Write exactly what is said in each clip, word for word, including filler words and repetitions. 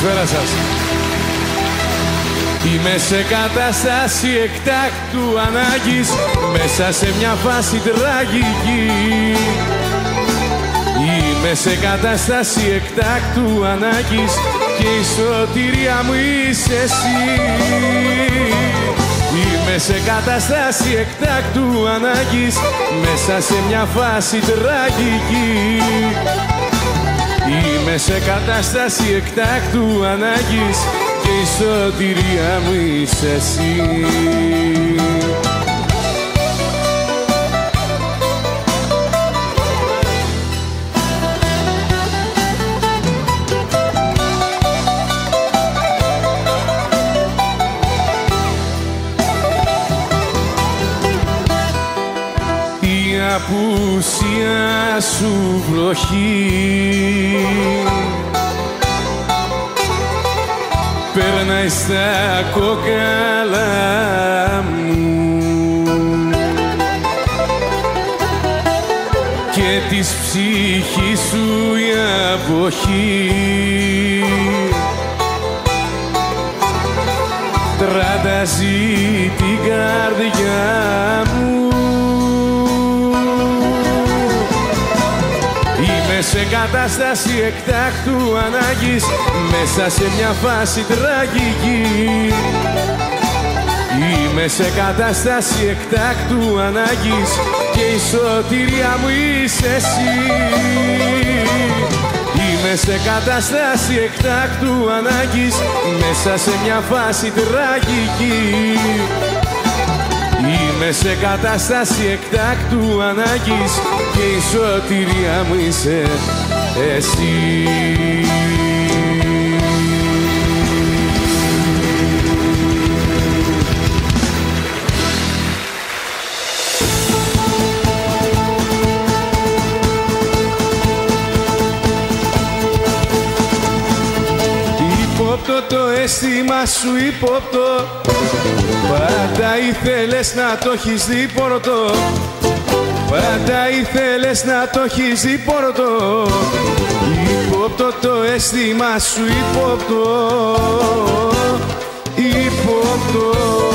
Καλησπέρα σας. Είμαι σε κατάσταση εκτάκτου ανάγκης, μέσα σε μια φάση τραγική. Είμαι σε κατάσταση εκτάκτου ανάγκης και η σωτηρία μου είσαι εσύ. Είμαι σε κατάσταση εκτάκτου ανάγκης, μέσα σε μια φάση τραγική. Είμαι σε κατάσταση εκτάκτου ανάγκης και η σωτηρία μου είσαι εσύ. Η απουσία σου βροχή περνάει στα κόκαλα μου και της ψυχής σου η αποχή τραντάζει την καρδιά μου. Είμαι σε κατάσταση εκτάκτου ανάγκης, μέσα σε μια φάση τραγική. Είμαι σε κατάσταση εκτάκτου ανάγκης και η σωτηρία μου είσαι εσύ. Είμαι σε κατάσταση εκτάκτου ανάγκης, μέσα σε μια φάση τραγική. Είμαι σε κατάσταση εκτάκτου ανάγκης και η σωτηρία μου είσαι εσύ. Υπόπτω το αίσθημα σου υπόπτω, πάντα ήθελες να το έχεις δει πορωτό. Πάντα ήθελες να το έχεις δει πορωτό. Υπόπτω το αίσθημα σου υπόπτω, υπόπτω.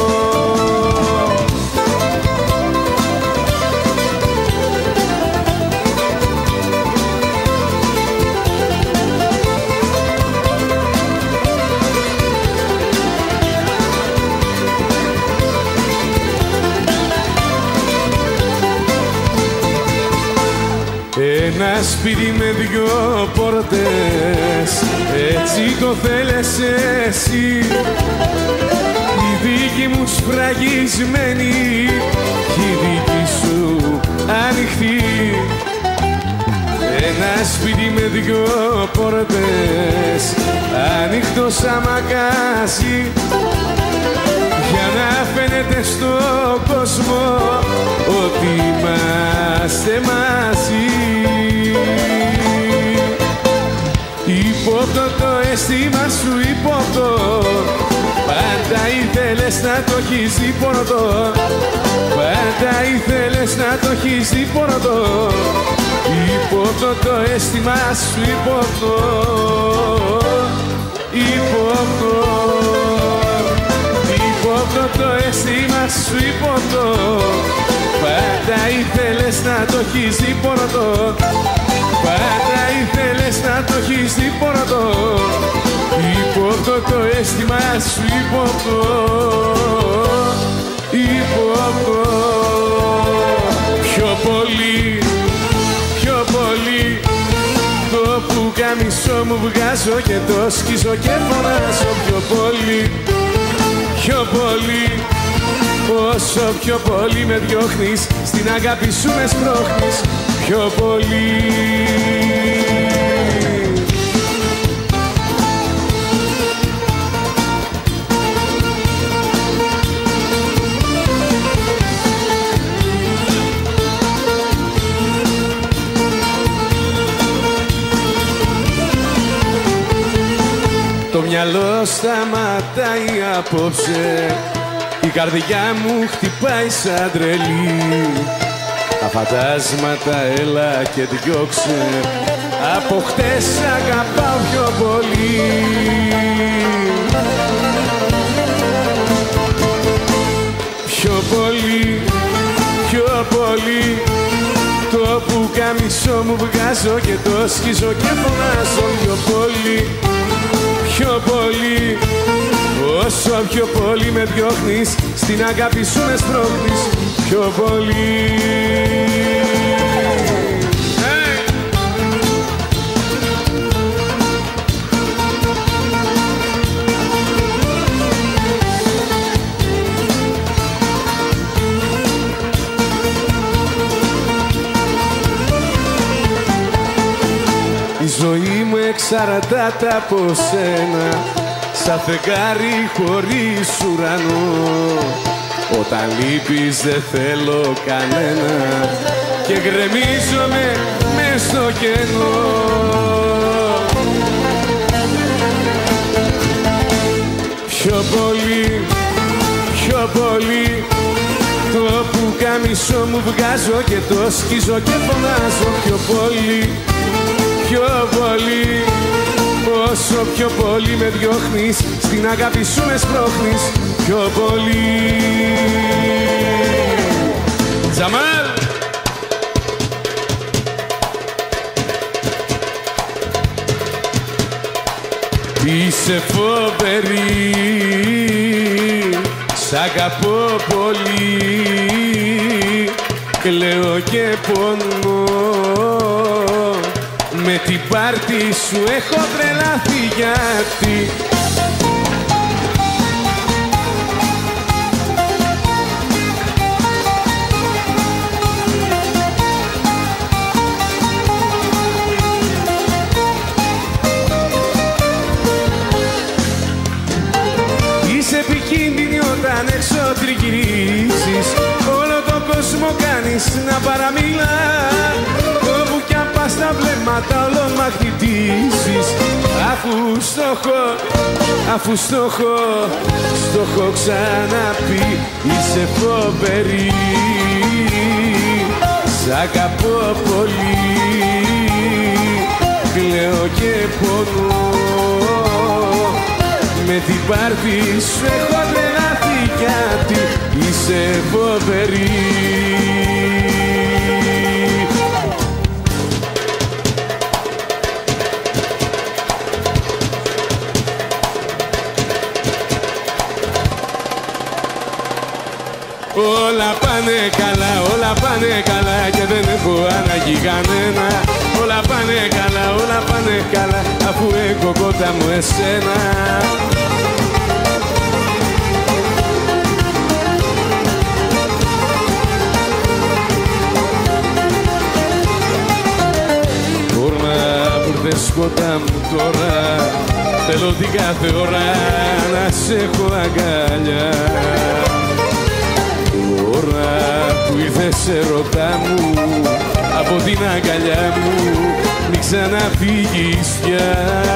Ένα σπίτι με δυο πόρτες, έτσι το θέλες εσύ. Η δίκη μου σφραγισμένη κι η δίκη σου ανοιχτή. Ένα σπίτι με δυο πόρτες, ανοιχτό σαν μαγαζί, για να φαίνεται στον κόσμο ότι είμαστε μαζί. Υπόπτω το αίσθημα σου υπόπτω, πάντα ήθελες να το έχεις δει πορωτό. Πάντα ήθελες να το έχεις δει πορωτό. Υπόπτω το αίσθημα σου υπόπτω, υπόπτω. Υπόπτω το αίσθημα σου υπόπτω, πάντα ήθελες να το έχεις δει πορωτό. Πάντα ήθελες να το έχεις δει πορωτό. Υπόπτω το αίσθημα σου υπόπτω, υπόπτω. Πιο πολύ, πιο πολύ, το πουκάμισο μου βγάζω και το σκίζω και φωνάζω. Πιο πολύ, πιο πολύ, όσο πιο πολύ με διώχνεις, στην αγάπη σου με σπρώχνεις. Πιο πολύ. Το μυαλό σταματάει απόψε, η καρδιά μου χτυπάει σαν τρελή. Τα φαντάσματα έλα και διώξε Από χτες αγαπάω πιο πολύ. Πιο πολύ, πιο πολύ. Το πουκάμισο μου βγάζω και το σκίζω και φωνάζω πιο πολύ. Πιο πολύ. Όσο πιο πολύ με διώχνεις, στην αγάπη σου με σπρώχνεις πιο πολύ. Η ζωή μου εξαρτάται από σένα, σαν φεγγάρι χωρίς ουρανό. Όταν λείπεις δεν θέλω κανένα και γκρεμίζομαι μες στο κενό. Πιο πολύ, πιο πολύ. Το πουκάμισο μου βγάζω και το σκίζω και φωνάζω πιο πολύ. Πιο πολύ. Όσο πιο πολύ με διώχνεις, στην αγάπη σου με σπρώχνεις πιο πολύ. Τζαμάλ! Είσαι φοβερή, σ' αγαπώ πολύ. Κλαίω και πονώ, με την πάρτι σου έχω τρελαθεί γιατί. Είσαι επικίνδυνη όταν έξω τριγυρίζεις, όλο τον κόσμο κάνεις να παραμιλά. Όπου κι αν πας τα βλέμματα όλο μαγνητίζεις, αφού στόχο, αφού στόχο, στόχο ξαναπεί. Είσαι φοβερή, σ' αγαπώ πολύ. Κλαίω και πονώ, με την πάρτι σου έχω τρελαθεί γιατί είσαι φοβερή. Όλα πάνε καλά, όλα πάνε καλά και δεν έχω ανάγκη κανένα. Όλα πάνε καλά, όλα πάνε καλά αφού έχω κοντά μου εσένα. Όρμα που ήρθες κοντά μου τώρα, θέλω την κάθε ώρα να σε έχω αγκαλιά. Τώρα που ήρθες ερωτά μου, από την αγκαλιά μου μη ξαναφύγεις πια.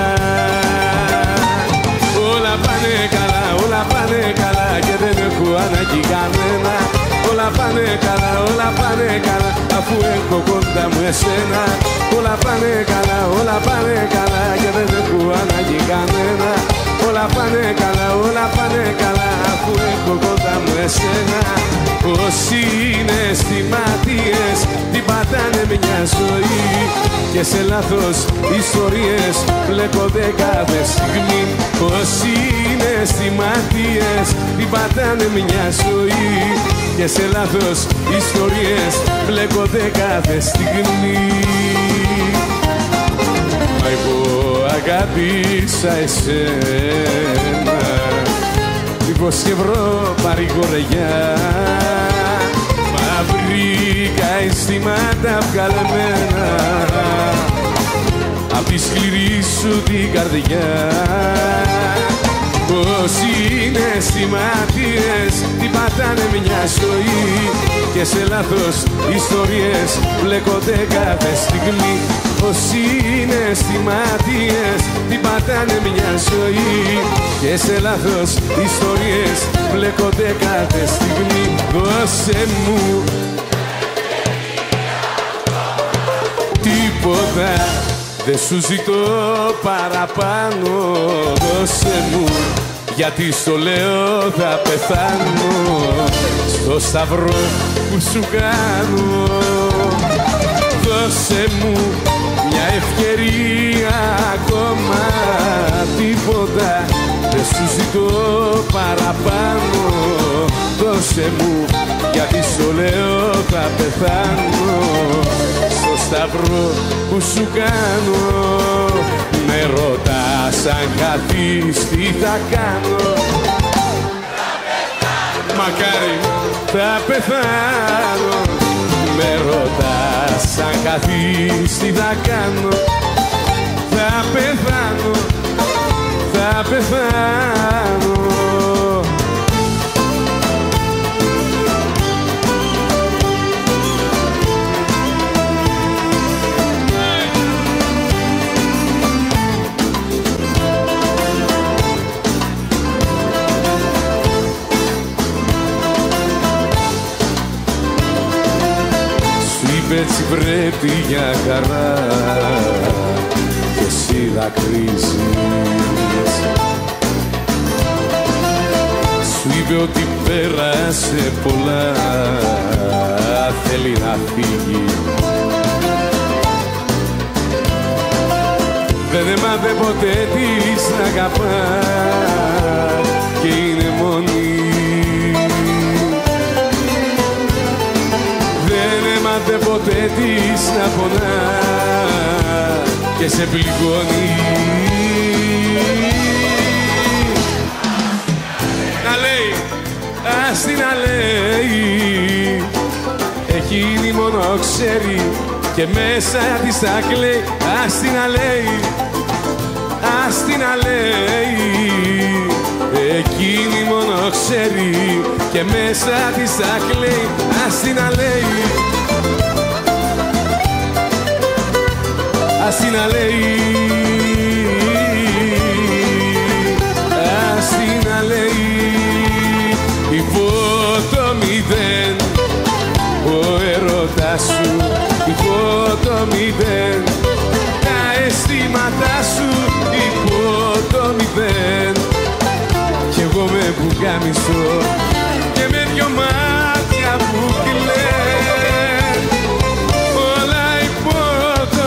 Όλα πάνε καλά, όλα πάνε καλά και δεν έχω ανάγκη κανένα. Όλα πάνε καλά, όλα πάνε καλά αφού έχω κοντά μου εσένα. Όλα πάνε καλά, όλα πάνε καλά και δεν έχω ανάγκη κανένα. Όλα πάνε καλά, όλα πάνε καλά αφού έχω κοντά μου εσένα. Όσοι είναι στιγματίες την πατάνε μια ζωή και σε λάθος ιστορίες μπλέκονται κάθε στιγμή. Όσοι είναι στιγματίες την πατάνε μια ζωή και σε λάθος ιστορίες μπλέκονται κάθε στιγμή. Μα εγώ αγάπησα εσένα, μήπως και βρω παρηγοριά, μα βρήκα αισθήματα βγαλμένα απ' τη σκληρή σου την καρδιά. Όσοι είναι αισθηματίες την πατάνε μια ζωή και σε λάθος ιστορίες μπλέκονται κάθε στιγμή. Όσοι είναι αισθηματίες την πατάνε μια ζωή και σε λάθος ιστορίες μπλέκονται κάθε στιγμή. Δώσε μου τίποτα δεν σου ζητώ παραπάνω, δώσε μου, γιατί στο λέω θα πεθάνω στο σταυρό που σου κάνω. Δώσε μου μια ευκαιρία ακόμα, τίποτα δεν σου ζητώ παραπάνω. Δώσε μου, γιατί στο λέω θα πεθάνω στο σταυρό που σου κάνω. Με ρωτάς αν χαθείς τι θα κάνω, θα πεθάνω. Μακάρι θα πεθάνω. Με ρωτάς αν χαθείς τι θα κάνω, θα πεθάνω, θα πεθάνω. Έτσι πρέπει για χαρά και εσύ δακρύζεις. Σου είπε ότι πέρασε πολλά, θέλει να φύγει. Δεν έμαθε ποτέ της να αγαπά και είναι μόνη. Δεν ποτέ της να πονά και σε πληγώνει. Να λέει, ας την να λέει, εκείνη μόνο ξέρει και μέσα της θα κλαίει. Ας την να λέει, ας την να λέει, εκείνη μόνο ξέρει και μέσα της θα κλαίει. Ας την να λέει, ας την να λέει, ας την να λέει. Υπό το μηδέν ο έρωτας σου, υπό το μηδέν τα αισθήματά σου, υπό το μηδέν κι εγώ με πουκάμισο και με δυο μάτια που κλαιν, όλα υπό το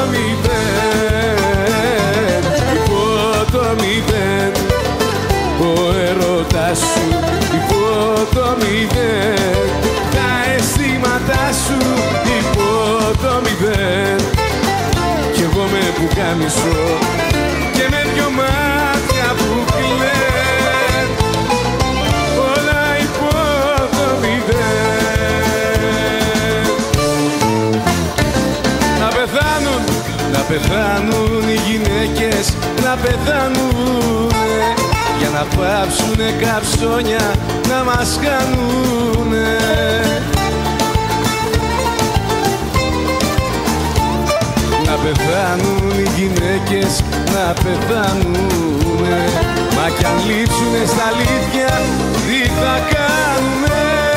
μηδέν, υπό το μηδέν ο έρωτας σου, υπό το μηδέν τα αισθήματά σου, υπό το μηδέν κι εγώ με πουκάμισο και με δυο μάτια που κλαιν, όλα υπό το μηδέν. Να πεθάνουν, να πεθάνουν οι γυναίκες, να πεθάνουνε για να πάψουνε καψόνια να μας κάνουνε. Να πεθάνουν οι γυναίκες, να πεθάνουνε, μα κι αν λείψουνε στα αλήθεια τι θα κάνουνε.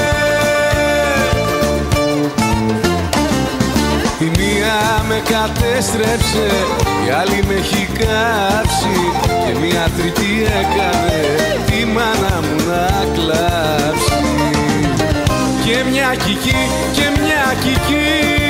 Η μία με κατέστρεψε, η άλλη με έχει κάψει και μία τρίτη έκανε τη μάνα μου να κλάψει. Και μια κική και μια κική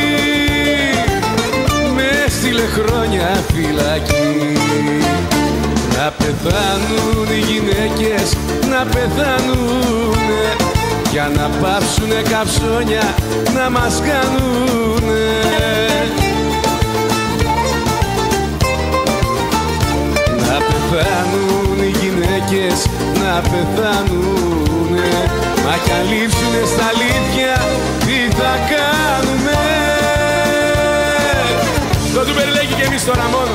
με στείλε χρόνια φυλακή. Να πεθάνουν οι γυναίκες, να πεθάνουνε για να πάψουνε καψόνια να μας κάνουνε. Να πεθάνουν οι γυναίκες, να πεθάνουνε, μα κι αν λείψουνε στα αλήθεια τι θα κάνουνε. Το του περιλέγει και εμείς τώρα μόνο,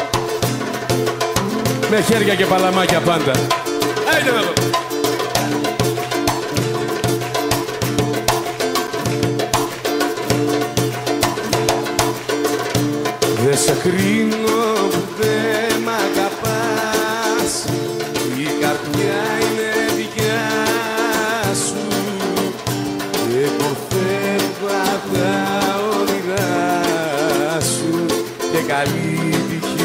με χέρια και παλαμάκια πάντα. Άιντε να δω. Δε σε κρίνω που δε μ' αγαπάς, η καρδιά είναι δικιά σου. Εγώ φεύγω απ' τα όνειρά σου και καλή τύχη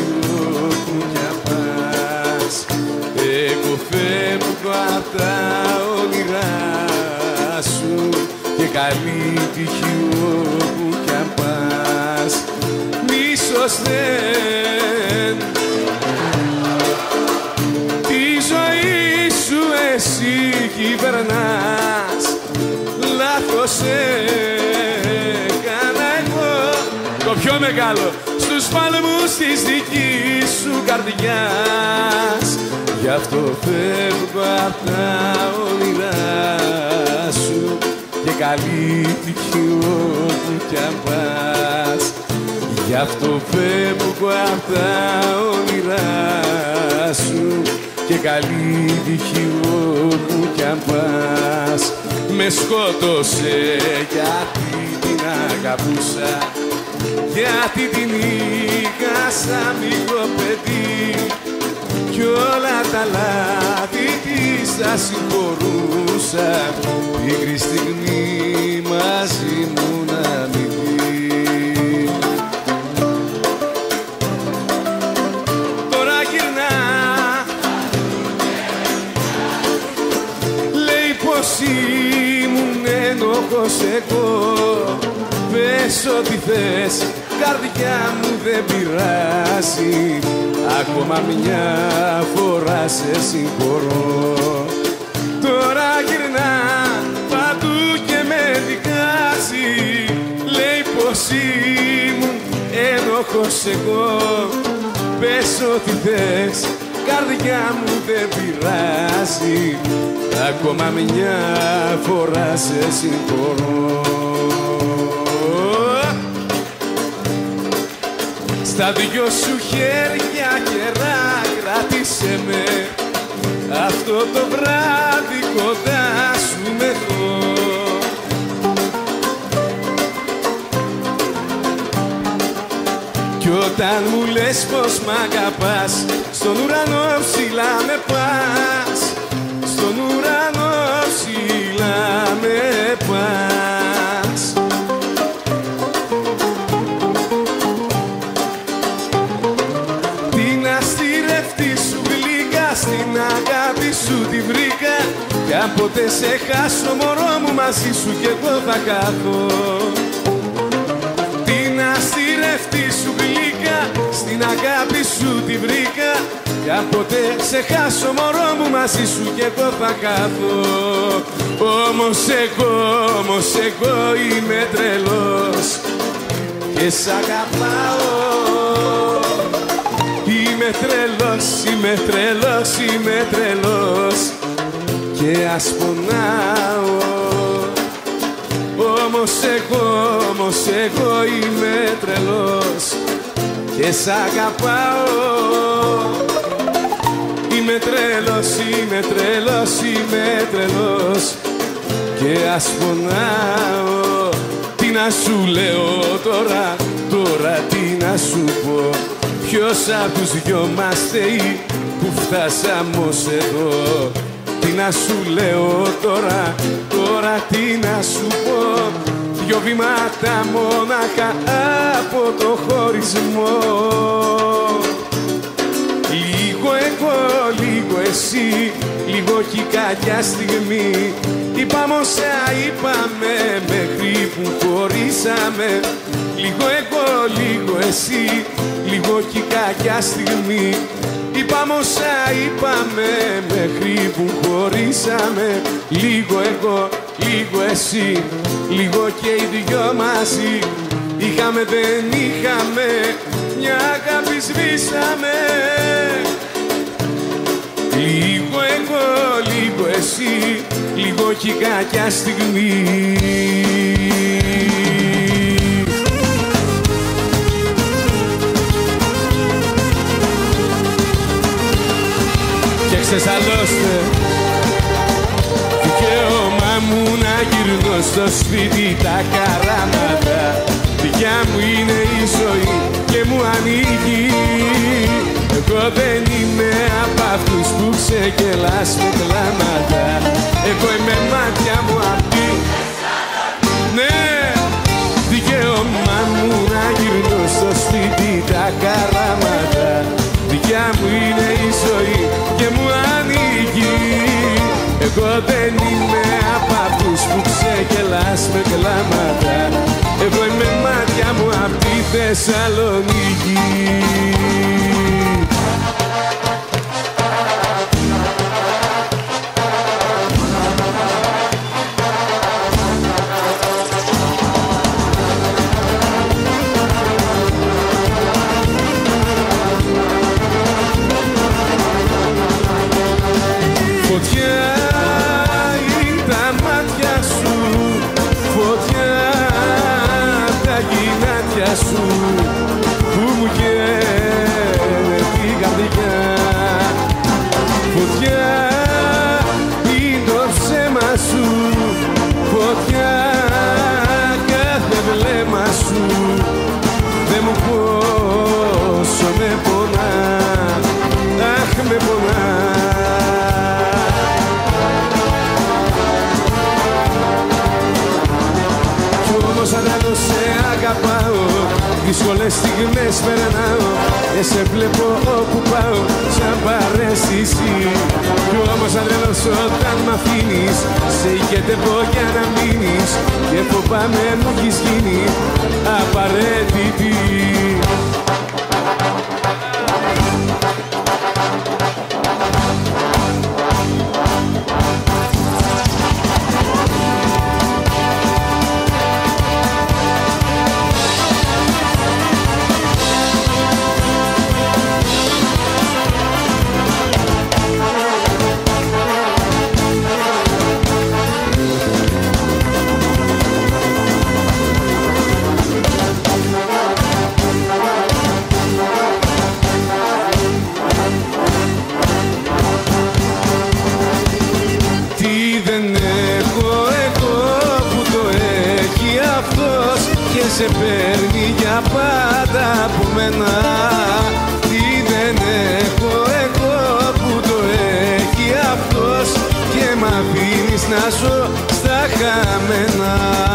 καλή τύχη όπου κι αν πας. Μίσος δεν, τη ζωή σου εσύ κυβερνάς. Λάθος έκανα εγώ, το πιο μεγάλο, στους παλμούς της δικής σου καρδιάς. Γι' αυτό φεύγω απ' τα όνειρά σου και καλή τύχη όπου κι αν πας. Γι' αυτό φεύγω απ' τα όνειρά σου και καλή τύχη όπου κι αν πας. Με σκότωσε γιατί την αγαπούσα, γιατί την είχα σαν μικρό παιδί κι όλα τα λάθη της θα συγχωρούσα, πίκρη στιγμή μαζί μου να μην πει. Τώρα γυρνά, λέει πως ήμουν ένοχος εγώ. Πες ό,τι θες, καρδιά μου δεν πειράζει, ακόμα μια φορά σε συγχωρώ. Τώρα γυρνά παντού και με δικάζει, λέει πως ήμουν ένοχος εγώ. Πες ό,τι θες, καρδιά μου δεν πειράζει, ακόμα μια φορά σε συγχωρώ. Στα δυο σου χέρια καιρά κράτησε με, αυτό το βράδυ κοντά σου με έχω. Κι όταν μου λες πως μ' αγαπάς, στον ουρανό ψηλά με πας, στον ουρανό ψηλά με πας. Στην αγάπη σου τη βρήκα κι αν ποτέ σε χάσω μωρό μου μαζί σου κι εγώ θα χάθω. Την αστηρευτή σου γλύκα, στην αγάπη σου τη βρήκα κι αν ποτέ σε χάσω μωρό μου μαζί σου κι εγώ θα χάθω. Όμως εγώ, όμως εγώ είμαι τρελός και σ' αγαπάω. Είμαι τρελός, είμαι τρελός, είμαι τρελός και ας πονάω. Όμως εγώ, όμως εγώ είμαι τρελός και σ' αγαπάω. Είμαι τρελός, είμαι τρελός, είμαι τρελός και ας πονάω. Τι να σου λέω τώρα, τώρα τι να σου πω, ποιος απ' τους δυο μας φταίει που φτάσαμε ως εδώ. Τι να σου λέω τώρα, τώρα τι να σου πω, δυο βήματα μόναχα από το χωρισμό. Λίγο εγώ, λίγο εσύ, λίγο κι κακιά στιγμή. Είπαμε όσα είπαμε μέχρι που χωρίσαμε. Λίγο εγώ, λίγο εσύ, λίγο κι κακιά στιγμή. Είπαμε όσα είπαμε μέχρι που χωρίσαμε. Λίγο εγώ, λίγο εσύ, λίγο και οι δυο μαζί. Είχαμε, δεν είχαμε, μια αγάπη σβήσαμε. Λίγο εγώ, λίγο εσύ, λίγο κι κακιά στιγμή. Και ξεσαλώστε, δικαίωμά μου να γυρνώ στο σπίτι τα καράματα. Δικιά μου είναι η ζωή και μου ανοίγει. Εγώ δεν είμαι απ' αυτούς που ξεκελάς με κλάματα. Εγώ είμαι μάτια μου απ' ναι, δικαίωμά μου να γυρνώ στο σπίτι τα καράματα. Δικιά μου είναι η ζωή και μου ανοίγει. Εγώ δεν είμαι απ' αυτούς που ξεκελάς με με κλάματα. Εγώ είμαι μάτια μου απ' τη Θεσσαλονίκη. Φωτιά είναι τα μάτια σου, φωτιά τα γυνάτια σου που μου καίνε την καρδιά. Φωτιά είναι το ψέμα σου, φωτιά κάθε βλέμμα σου. Δε μου πόσο με πονά, αχ με πονά. Σαν σε αγαπάω, δύσκολες στιγμές περνάω και σε βλέπω όπου πάω σαν παρέστηση. Κι όμως αν τρελός όταν μ' αφήνεις, σε ηγετεύω για να μείνεις και φοβάμαι μου έχεις γίνει απαραίτητη. Σε παίρνει για πάντα από μένα. Τι δεν έχω εγώ που το έχει αυτός και μ' αφήνεις να ζω στα χαμένα.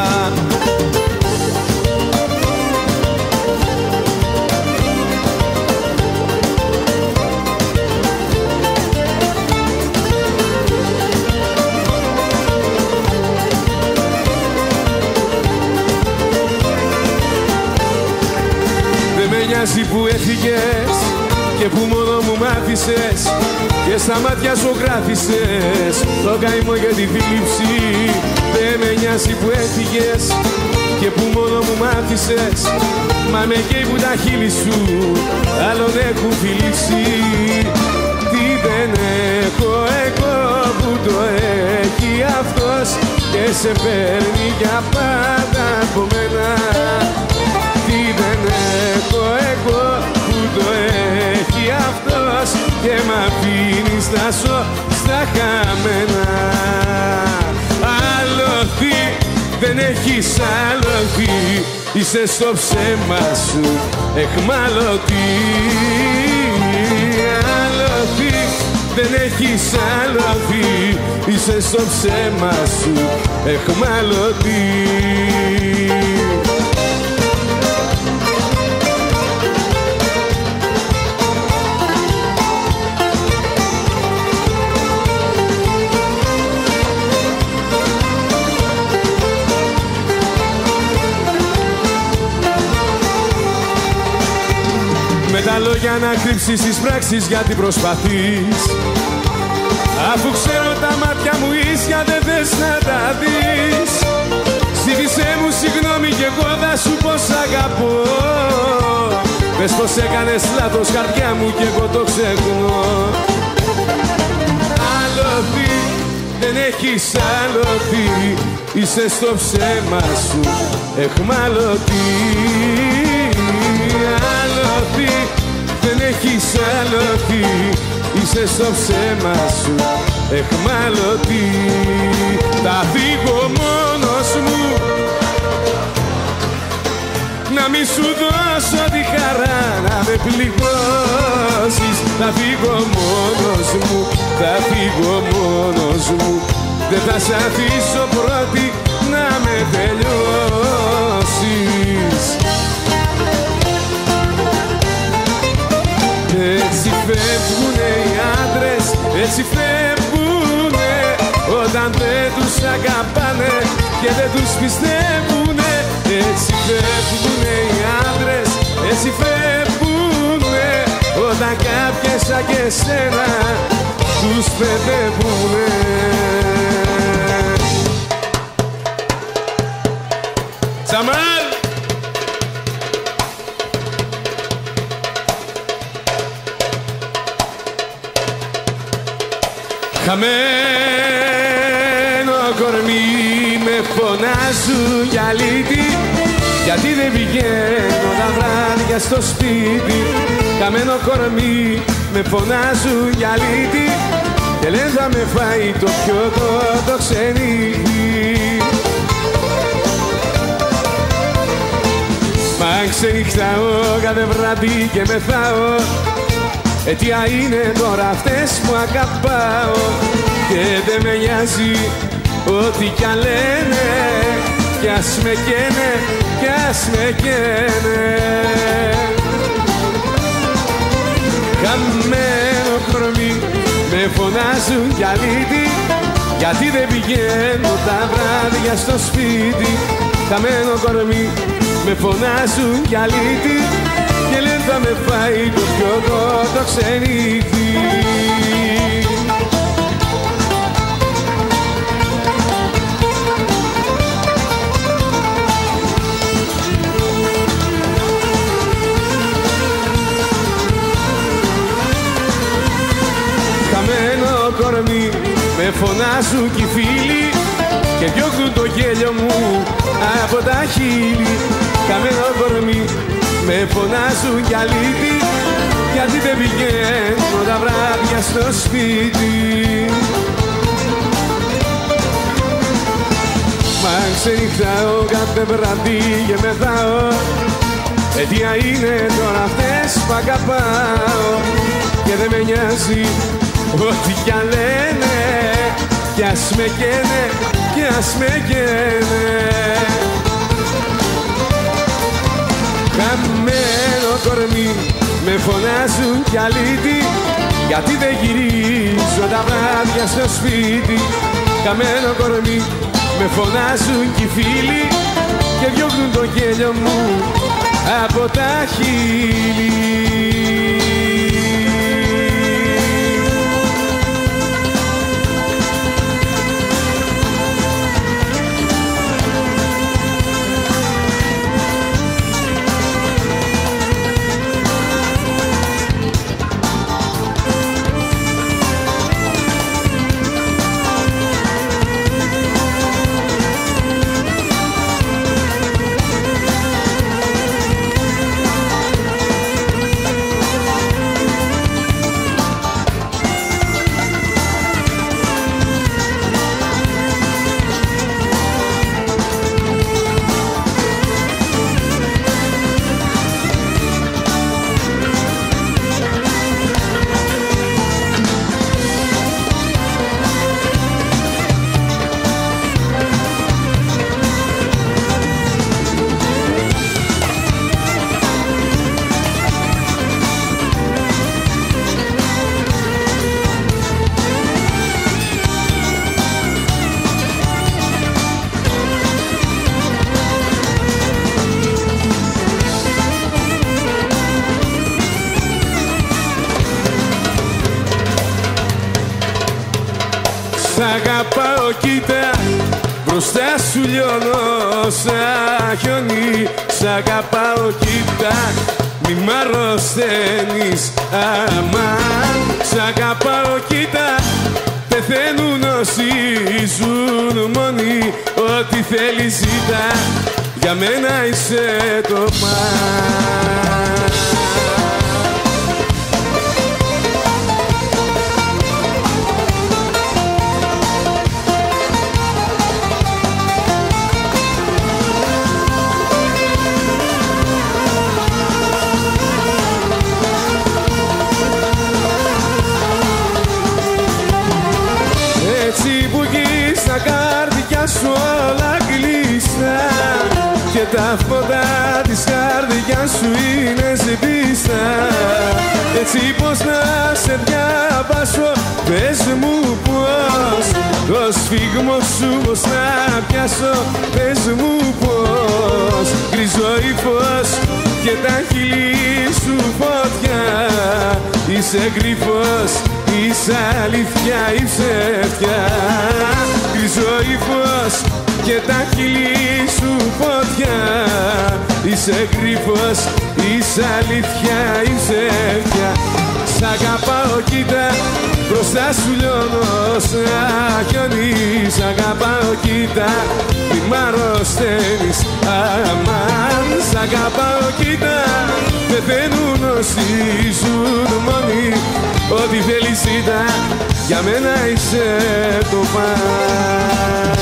Που έφυγες και που μόνο μου μ' άφησες και στα μάτια σου γράφησες το καημό για τη θλίψη. Δεν με νοιάζει που έφυγες και που μόνο μου μ' άφησες, μα με καίει που τα χείλη σου άλλον έχουν φιλήσει. Τι δεν έχω εγώ που το έχει αυτός και σε παίρνει για πάντα από μένα. Τι δεν έχω εγώ που το έχει αυτός και μ' αφήνεις να ζω στα χαμένα. Άλοθη δεν έχεις άλοθη, είσαι στο ψέμα σου εχμάλωτη. Άλοθη δεν έχεις άλοθη, είσαι στο ψέμα σου εχμάλωτη. Με τα λόγια να κρύψεις τις πράξεις γιατί προσπαθείς, αφού ξέρω τα μάτια μου ίσια δεν θες να τα δεις. Ζήτησέ μου συγγνώμη κι εγώ θα σου πω σ' αγαπώ. Πες πως έκανες λάθος καρδιά μου κι εγώ το ξεχνώ. Άλοθη δεν έχεις άλοθη, είσαι στο ψέμα σου εχμάλωτη. Άλοθη δεν έχεις άλοθη, είσαι στο ψέμα σου εχμάλωτη. Θα φύγω μόνος μου να μη σου δώσω τη χαρά να με πληγώσεις. Θα φύγω μόνος μου, θα φύγω μόνος μου, δεν θα σ' αφήσω πρώτη να με τελειώσεις. Έτσι φεύγουνε οι άντρες, έτσι φεύγουνε όταν δεν τους αγαπάνε και δεν τους πιστεύουνε. Έτσι φεύγουνε οι άντρες, έτσι φεύγουνε, όταν κάποιες σαν και εσένα τους παιδεύουνε. Τσαμάλ! Χαμένο κορμί με φωνάζουν για λύτη, γιατί δεν πηγαίνω τα βράδια στο σπίτι. Χαμένο κορμί με φωνάζουν για λύτη, και λένε θα με φάει το πιότο το ξενύχτη. Μα ξενυχτάω κάθε βράδυ και μεθάω, αιτία είναι τώρα αυτές που αγαπάω, και δεν με νοιάζει ό,τι κι αν λένε, κι ας με καίνε, κι ας με καίνε. Χαμένο κορμί με φωνάζουν για λύτη, γιατί δεν πηγαίνω τα βράδια στο σπίτι. Χαμένο κορμί με φωνάζουν για λύτη, και λένε θα με φάει το πιότο το ξενύχτη. Χαμένο κορμί με φωνάζουν κι οι φίλοι, και διώχνουν το γέλιο μου από τα χείλη. Χαμένο κορμί με φωνάζουν για λύτη, γιατί δεν πηγαίνω τα βράδια στο σπίτι. Μα ξενυχτάω κάθε βράδυ και μεθάω, αιτία είναι τώρα αυτές που αγαπάω, και δεν με νοιάζει ό,τι κι αν λένε, κι ας με καίνε, κι ας με καίνε. Χαμένο κορμί με φωνάζουν κι αλήτη, γιατί δεν γυρίζω τα βράδια στο σπίτι. Χαμένο κορμί με φωνάζουν κι οι φίλοι, και διώχνουν το γέλιο μου από τα χείλη. Σ' αγαπάω κοίτα, μπροστά σου λιώνω σαν χιόνι. Σ' αγαπάω κοίτα, μη μ' αρρωσταίνεις αμάν. Σ' αγαπάω κοίτα, πεθαίνουν όσοι ζουν μόνοι. Ό,τι θέλεις ζητά, για μένα είσαι το παν. Έτσι που γης τα καρδιά σου όλα κλειστά, και τα φώτα της καρδιάς σου είναι σβήστα. Έτσι πως να σε διαβάσω, πες μου πως, το σφίγμο σου πως να πιάσω, πες μου πως, γκρίζο ύφος και τα χείλη σου φωτιά, είσαι κρυφός, είσαι αλήθεια ή ψεύτια. Γκρίζο ύφος και τα χείλη σου φωτιά, είσαι κρυφός, είσαι αλήθεια ή ψεύτια. Σ' αγαπάω κοίτα, μπροστά σου λιώνω σαν χιόνι. Σ' αγαπάω κοίτα, μη μ' αρρωσταίνεις αμάν. Σ' αγαπάω κοίτα, πεθαίνουν όσοι ζουν μόνοι. Ό,τι θέλεις ήταν, για μένα είσαι το παν.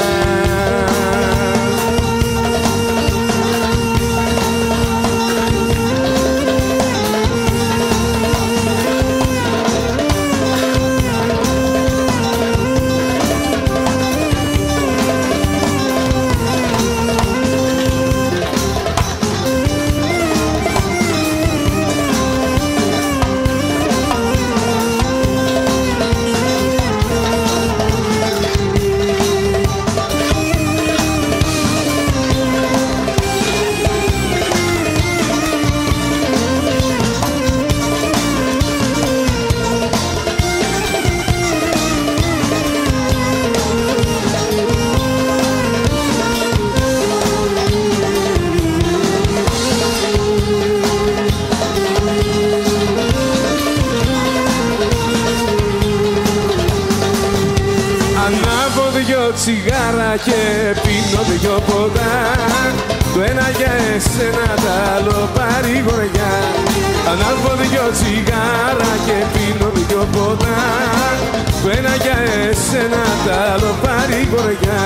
Τσιγάρα και πίνω δυο ποτά, το ένα για εσένα, τ' άλλο παρηγοριά. Ανάβω δυο τσιγάρα και πίνω δυο ποτά, το ένα για εσένα, τ' άλλο παρηγοριά.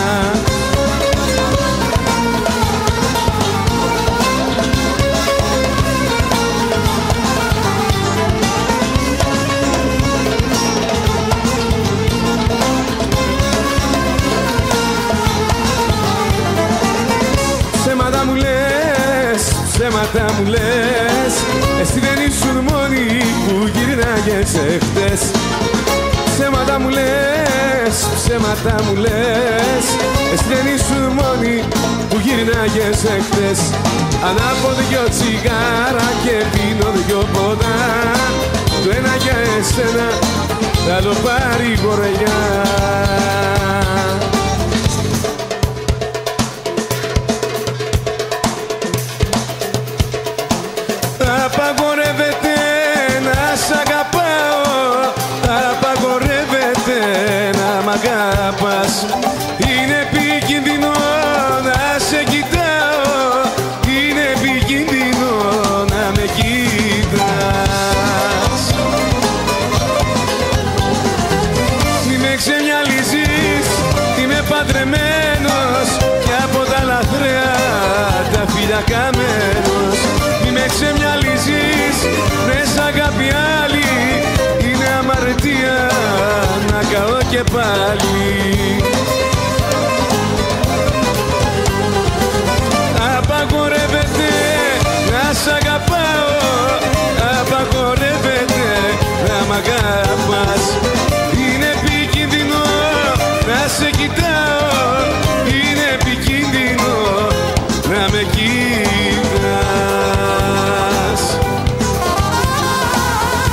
Ψέματα μου λες, εσύ δεν ήσουν μόνη που γυρνάγες εχθές. Ψέματα μου λες, ψέματα μου λες, εσύ δεν ήσουν μόνη που γυρνάγες εχθές. Ανάβω δυο τσιγάρα και πίνω δυο ποτά, το ένα για εσένα, τ' άλλο παρηγοριά. Απαγορεύεται να σ' αγαπάω, απαγορεύεται να μ' αγαπάς. Είναι επικίνδυνο να σε κοιτάω, είναι επικίνδυνο να με κοιτάς. Μη με ξεμυαλίζεις, είμαι παντρεμένος και από τα λαθρέα τα φίλια καμένος. Μη με ξεμυαλίζεις, ναι σ' αγάπη άλλη, είναι αμαρτία να καώ και πάλι. Απαγορεύεται να σ' αγαπάω, απαγορεύεται να μ' αγαπάς. Είναι επικίνδυνο να σε κοιτάω, είναι επικίνδυνο να με κοιτάς.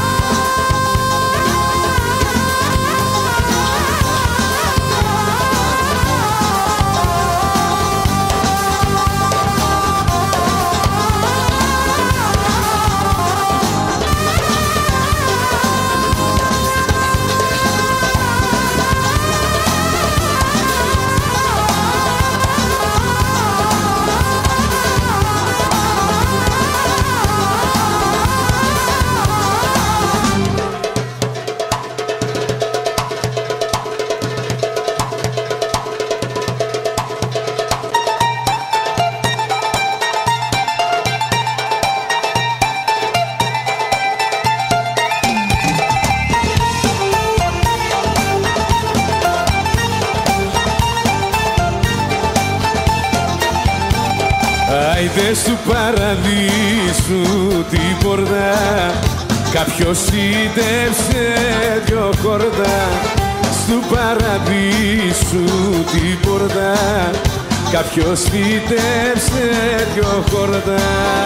άιτε του παραδείσου την πόρτα, κάποιος φύτεψε δυο χόρτα. Στου παραδείσου την πόρτα, κάποιος φύτεψε δυο χόρτα.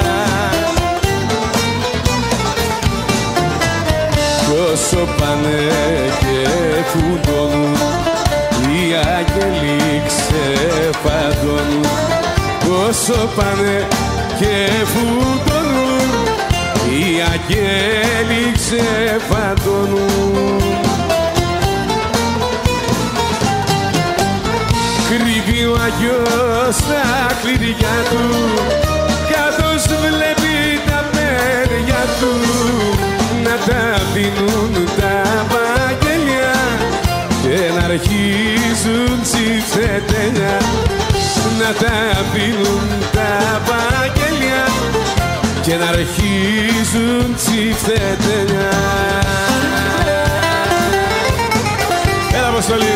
Κι όσο πάνε και φουντώνουν, οι άγγελοι ξεφαντώνουν. Όσο πάνε και φουντώνουν, οι αγγέλοι ξεφαντώνουν. Κρύβει ο Άγιος στα κλειδιά του, καθώς βλέπει τα παιδιά του να τα πίνουν τα βαγγέλια και να αρχίζουν τσιφτετέλια. Να τα πίνουν τα βαγγέλια και να αρχίζουν τσιφτετέλια. Έλα Αποστολή!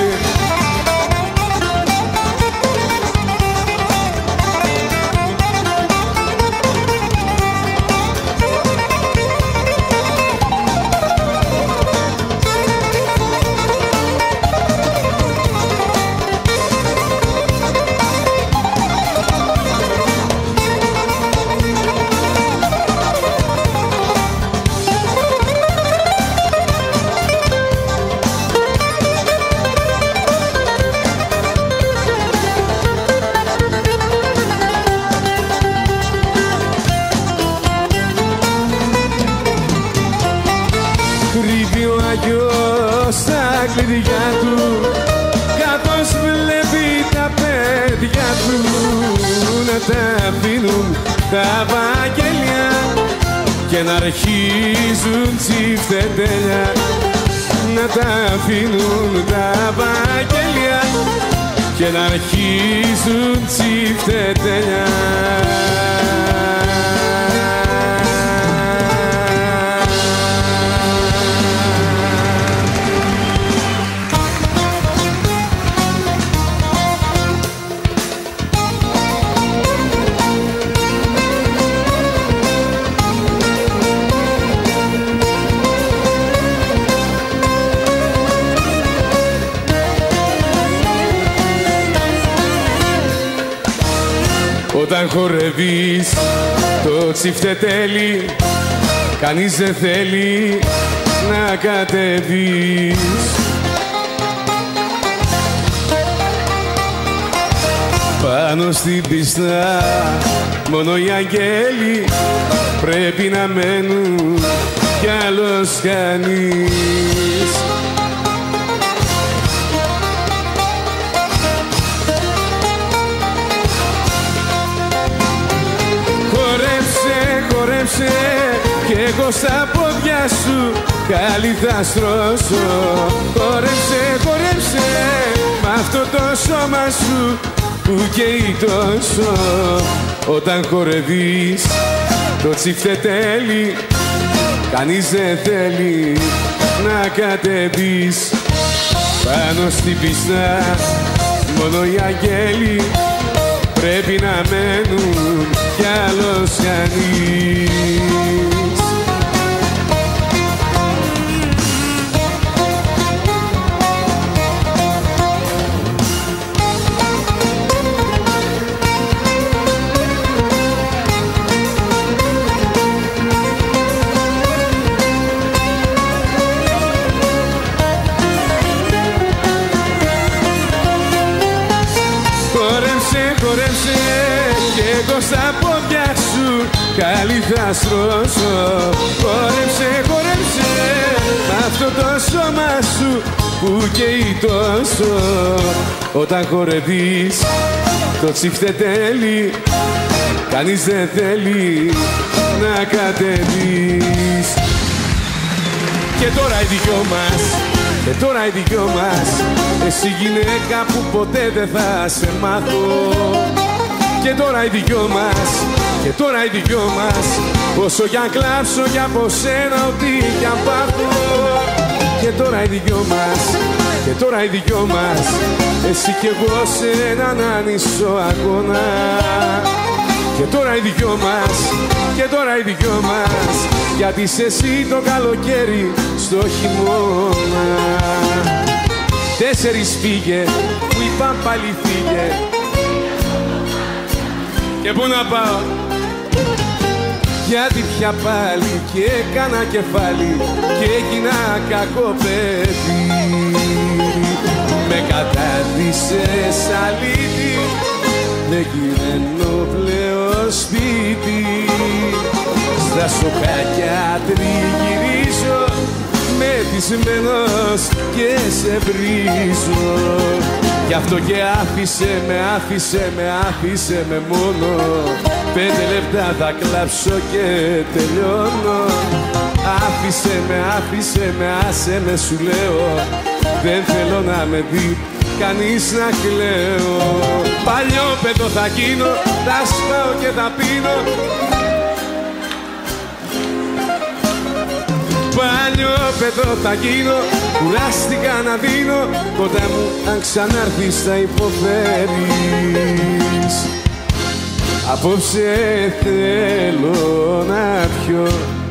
Κρύβει ο Άγιος στα κλειδιά του, καθώς βλέπει τα παιδιά του να τα πίνουν τα βαγγέλια και να αρχίζουν τσιφτετέλια. Να τα πίνουν τα βαγγέλια και να αρχίζουν τσιφτετέλια. Όταν χορεύεις το τσιφτετέλι, κανείς δεν θέλει να κατεβείς. Πάνω στην πίστα μόνο οι αγγέλοι πρέπει να μένουν κι άλλος κανείς. Χορέψε κι εγώ στα πόδια σου καλή θα στρώσω. Χορέψε, χορέψε μ' αυτό το σώμα σου που καίει τόσο. Όταν χορεύεις το τσιφτετέλι, κανείς δεν θέλει να κατεβείς. Πάνω στην πίστα μόνο οι αγγέλοι πρέπει να μένουν κι άλλος κανείς. Χορέψε, χορέψε κι εγώ στα πόδια σου καλή θα στρώσω. Χορέψε, χορέψε μ' αυτό το σώμα σου που καίει τόσο. Όταν χορεύεις το τσιφτετέλι, κανείς δεν θέλει να κατεβείς. Και τώρα οι δυο μας, και τώρα οι δυο μας, εσύ γυναίκα που ποτέ δεν θα σε μάθω. Και τώρα οι δυο μας, και τώρα οι δυο μας, όσο κι αν κλάψω για από σένα ό,τι κι αν πάθω. Και τώρα οι δυο μας, και τώρα οι δυο μας, εσύ κι εγώ σε έναν άνισο αγώνα. Και τώρα οι δυο μας, και τώρα οι δυο μας, γιατί είσαι εσύ το καλοκαίρι στο χειμώνα. Τέσσερις πήγε, που είπαν πάλι φύγε. Και πού να πάω, γιατί πια πάλι και έκανα κεφάλι και έγινα κακό παιδί. Με κατάδυσες αλήτη, δεν κυνένω πλέον σπίτι. Στα σοκάκια τριγυρίζω, μεθυσμένος και σε βρίζω. Γι' αυτό και άφησε με, άφησε με, άφησε με μόνο. Πέντε λεπτά θα κλάψω και τελειώνω. Άφησε με, άφησε με, άσε με σου λέω. Δεν θέλω να με δει κανείς να κλαίω. Παλιό παιδό θα γίνω, τα σπάω και τα πίνω. Παλιό παιδό θα γίνω, κουράστηκα να δίνω. Κοντά μου αν ξανάρθεις θα υποφέρεις. Απόψε θέλω να πιω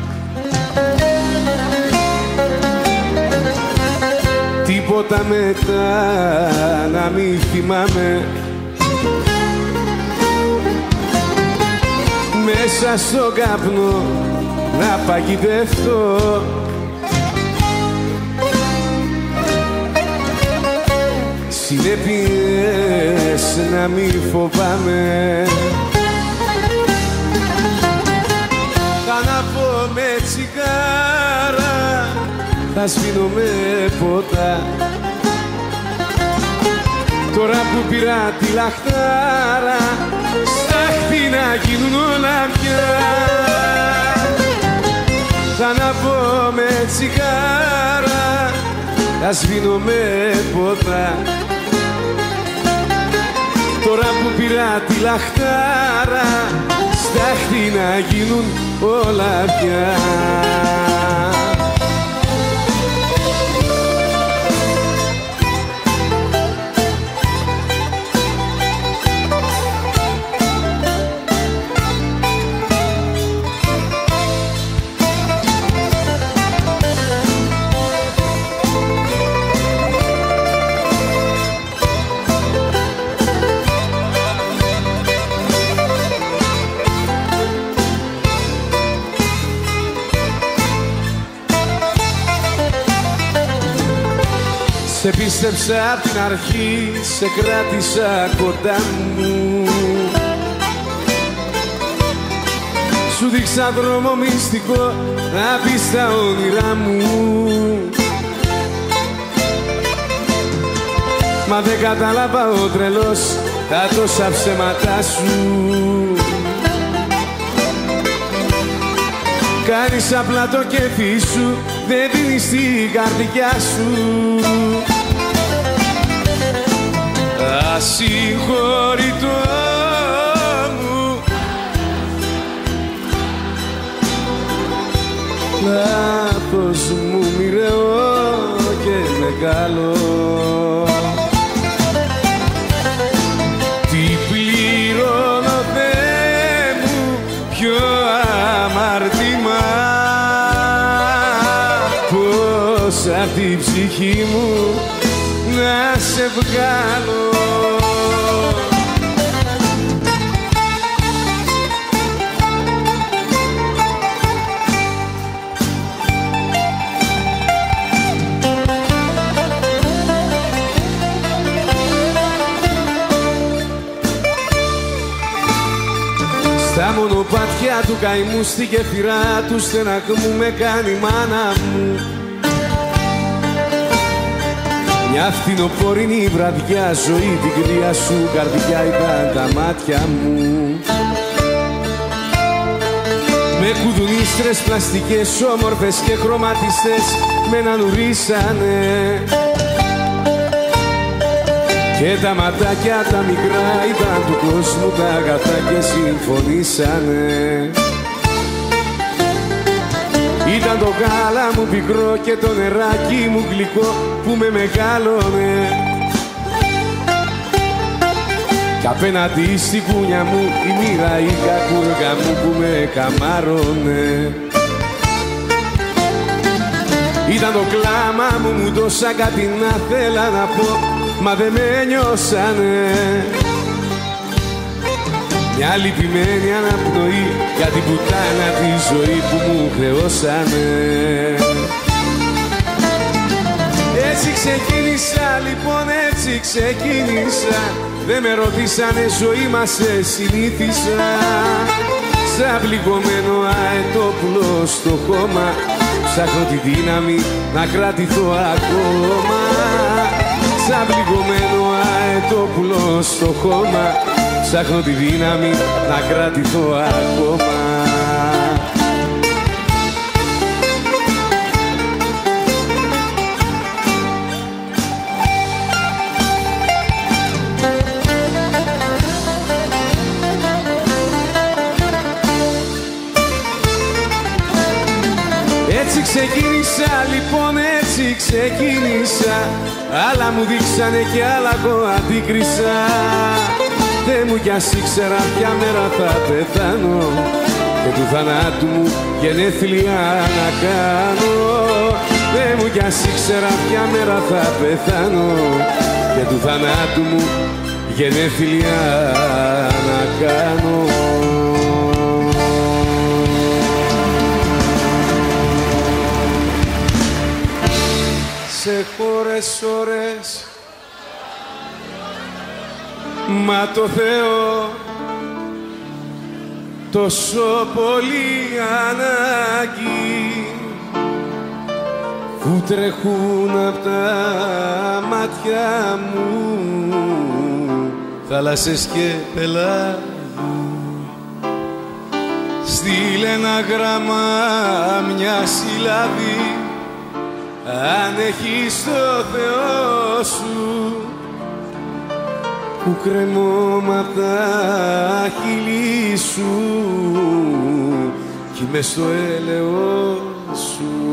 τίποτα μετά να μη θυμάμαι. Μέσα στον καπνό να παγιδευτώ. Συνέπειες να μη φοβάμαι. Θα αναπώ με τσιγάρα, θα σβήνω με ποτά. Τώρα που πήρα τη λαχτάρα, στάχτη να γίνουν όλα πια. Θα αναπώ με τσιγάρα, θα σβήνω με ποτά. Τώρα που πήρα τη λαχτάρα, στάχτη να γίνουν όλα πια. Σε πίστεψα απ' την αρχή, σε κράτησα κοντά μου. Σου δείξα δρόμο μυστικό να μπεις στα όνειρά μου. Μα δεν κατάλαβα ο τρελός τα τόσα ψέματά σου. Κάνεις απλά το κέφι σου, δεν δίνεις την καρδιά σου. Ασυγχωρητό μου, λάθος μου μοιραίο και μεγάλο. Τι πληρώνω Θεέ μου, ποιο αμάρτημα, πώς απ' την ψυχή μου να σε βγάλω. Στα μονοπάτια του καημού, στη γεφυρά του στεναγμού με κάνει η μάνα μου. Μια φθινοπορεινή βραδιά, ζωή την κρύα σου καρδιά ήταν τα μάτια μου. Με κουδουνίστρες πλαστικές όμορφες και χρωματιστές με νανουρίσανε. Και τα ματάκια τα μικρά ήταν του κόσμου τα αγαθά και συμφωνήσανε. Ήταν το γάλα μου πικρό και το νεράκι μου γλυκό που με μεγάλωνε. Κι απέναντι στη κούνια μου η μοίρα η κακούργα μου που με καμάρωνε. Ήταν το κλάμα μου, μου τόσα κάτι να θέλα να πω, μα δεν με νιώσανε. Μια λυπημένη αναπνοή για την πουτάνα τη ζωή που μου χρεώσανε. Έτσι ξεκίνησα, λοιπόν έτσι ξεκίνησα. Δεν με ρωτήσανε, ζωή μας σε συνήθισα. Σαν πληγωμένο αετόπουλο στο χώμα, ψάχνω τη δύναμη να κρατηθώ ακόμα. Σαν πληγωμένο αετόπουλο στο χώμα, ψάχνω τη δύναμη να κρατηθώ ακόμα. Έτσι ξεκίνησα, λοιπόν έτσι ξεκίνησα. Άλλα μου δείξανε και άλλα εγώ αντίκρισα. Δεν μου κι ας ήξερα ποια μέρα θα πεθάνω και του θανάτου μου γενέθλια να κάνω. Δεν μου κι ας ήξερα ποια μέρα θα πεθάνω και του θανάτου μου γενέθλια να κάνω. Σε χώρες ώρες, μα το Θεό τόσο πολύ ανάγκη, που τρέχουν απ' τα μάτια μου θάλασσες και πελάγι. Στείλε ένα γράμμα, μια συλλαβή, αν έχεις το Θεό σου, που κρεμώ μ' τα χείλη σου κι είμαι στο έλεος σου.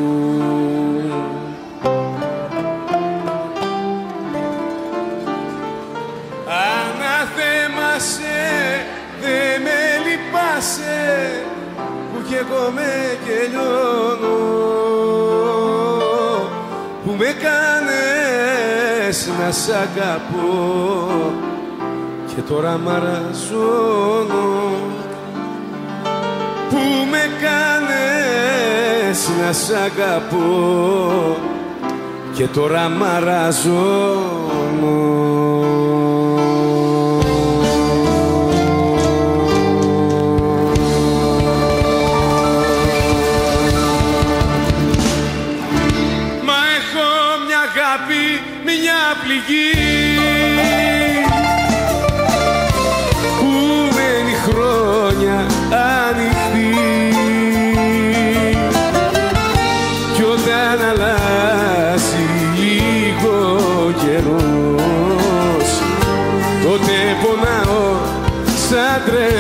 Αναθέμασε, δε με λυπάσαι, που κι εγώ με κελιώνω, που με κάνες να σ' αγαπώ και τώρα μαραζώνω, που με κάνες να σ' αγαπώ και τώρα μαραζώνω. Μια πληγή που μένει χρόνια ανοιχτή, κι όταν αλλάζει λίγο καιρός, τότε πονάω σαν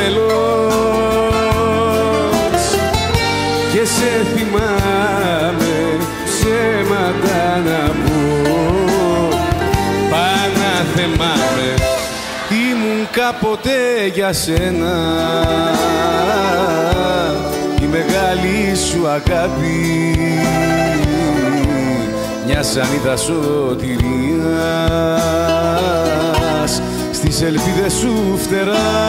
τρελός και σε θυμάμαι ψέματα να πω. Θυμάμαι, ήμουν κάποτε για σένα η μεγάλη σου αγάπη, μια σανίδα σωτηρίας στις ελπίδες σου φτερά.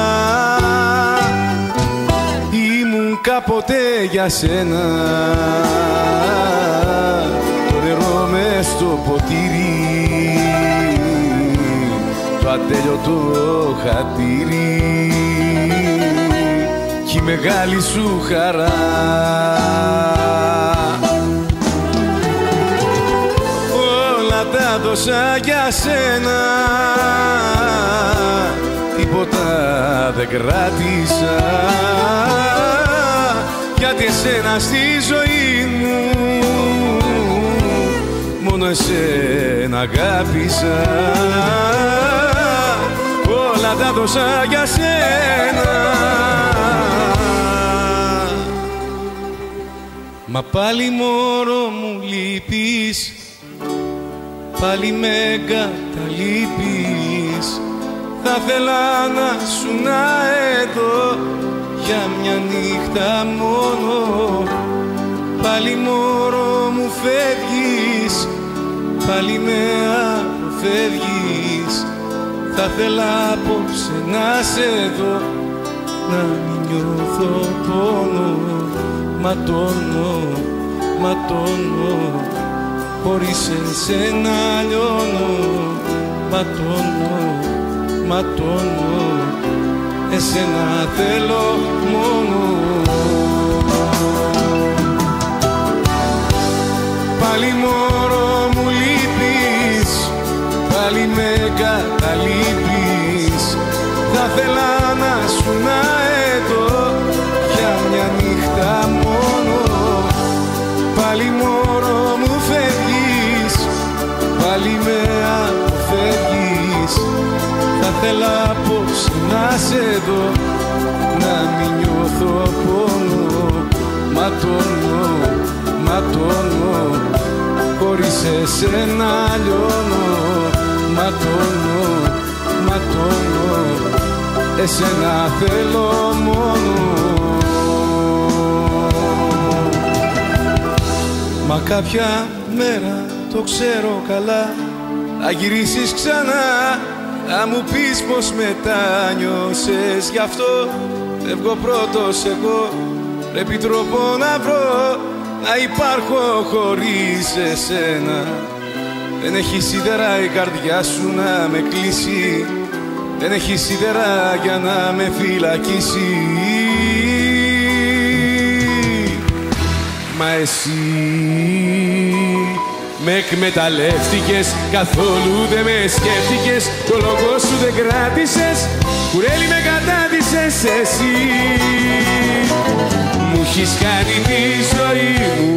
Ήμουν κάποτε για σένα το νερό μες στο ποτήρι, το ατέλειωτο χατήρι κι η μεγάλη σου χαρά. Όλα τα δώσα για σένα, τίποτα δεν κράτησα, γιατί εσένα στη ζωή μου μόνο εσένα αγάπησα. Όλα τα δώσα για σένα, μα πάλι μωρό μου λείπεις, πάλι με εγκαταλείπεις. Θα θέλα να σου να εδώ για μια νύχτα μόνο. Πάλι μωρό μου φεύγεις, πάλι με αποφεύγεις. Θα θέλα απόψε να σε δω, να μην νιώθω πόνο. Ματώνω, ματώνω, χωρίς εσένα λιώνω. Ματώνω, ματώνω, εσένα θέλω μόνο. Πάλι μωρό μου λείπεις, πάλι με καταλείπεις. Θα θέλα να σου να εδώ για μια νύχτα μόνο. Πάλι μωρό μου φεύγεις, πάλι με αποφεύγεις. Θα θέλα απόψε να σε δω, να μην νιώθω πόνο. Ματώνω, ματώνω, χωρίς εσένα λιώνω. Ματώνω, ματώνω, εσένα θέλω μόνο. Μα κάποια μέρα, το ξέρω καλά, θα γυρίσεις ξανά. Θα μου πεις πως μετάνιωσες, γι' αυτό φεύγω πρώτος εγώ. Πρέπει τρόπο να βρω, να υπάρχω χωρίς εσένα. Δεν έχει σίδερα η καρδιά σου να με κλείσει, δεν έχει σίδερα για να με φυλακίσει. Μα εσύ με εκμεταλλεύτηκες, καθόλου δεν με σκέφτηκες. Το λόγο σου δεν κράτησες, κουρέλι με κατάδυσες εσύ. Μου έχεις κάνει τη ζωή μου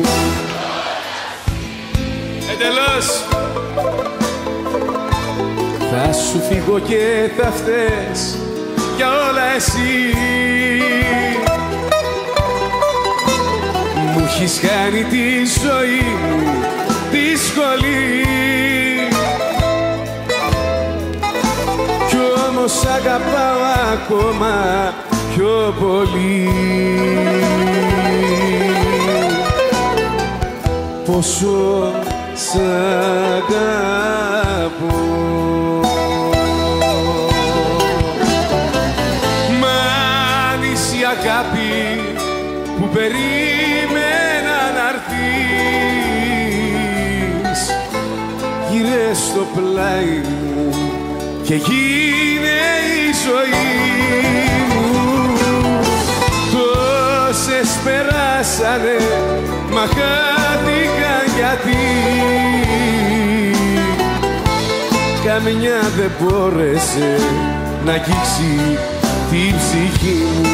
εντελώς. Θα σου φύγω και θα φταίς για όλα εσύ. Μου έχεις κάνει τη ζωή μου δύσκολη, κι όμως αγαπάω ακόμα πιο πολύ. Πόσο σ' αγαπώ. Μα αν είσαι η αγάπη που περίμενα να'ρθείς, γύρε στο πλάι μου και γίνε η ζωή μου. Τόσες περάσανε, μα χάθηκαν γιατί καμιά δεν μπόρεσε να αγγίξει την ψυχή μου.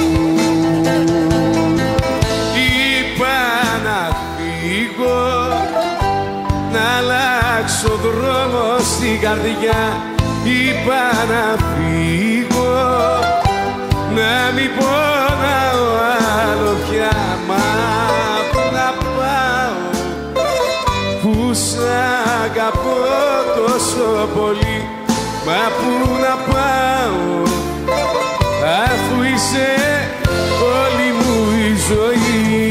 Είπα να φύγω, να αλλάξω δρόμο στην καρδιά. Είπα να φύγω, να μην πονάω άλλο πια. Μα πού να πάω, που σ' αγαπώ τόσο πολύ. Μα πού να πάω, αφού είσαι όλη μου η ζωή.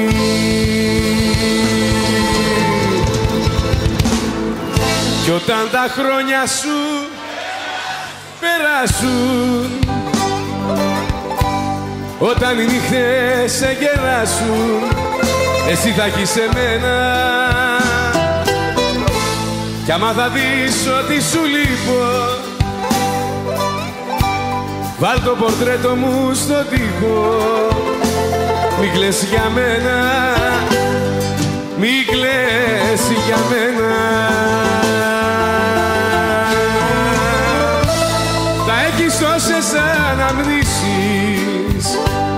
Κι όταν τα χρόνια σου περάσουν, όταν οι νύχτες σε γεράσουν, εσύ θα έχεις εμένα. Κι άμα θα δεις ότι σου λείπω, βάλ' το πορτρέτο μου στο τοίχο. Μη κλαις για μένα, μη κλαις για μένα. Θα έχεις τόσες αναμνήσεις,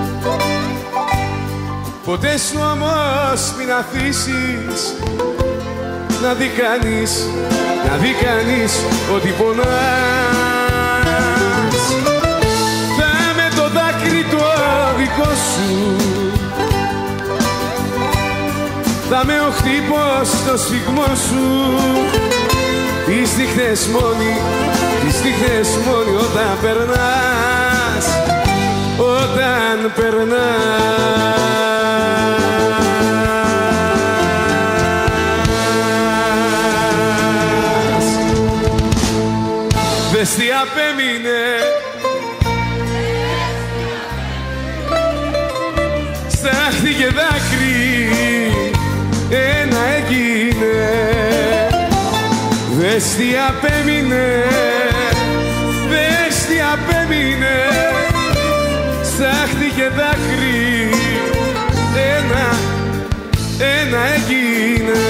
ποτέ σου όμως μην αφήσεις να δει κανείς, να δει κανείς ότι πονάς. Θα με το δάκρυ το δικό σου, θα με ο χτύπος στο σφιγμό σου, τις νύχτες μόνη, τις νύχτες μόνη όταν περνάς, όταν περνάς. Δες τι απέμεινε στάχτη και δάκρυ, ένα έγινε. Δες τι απέμεινε, δες τι απέμεινε στάχτη και δάκρυ, ένα, ένα έγινε.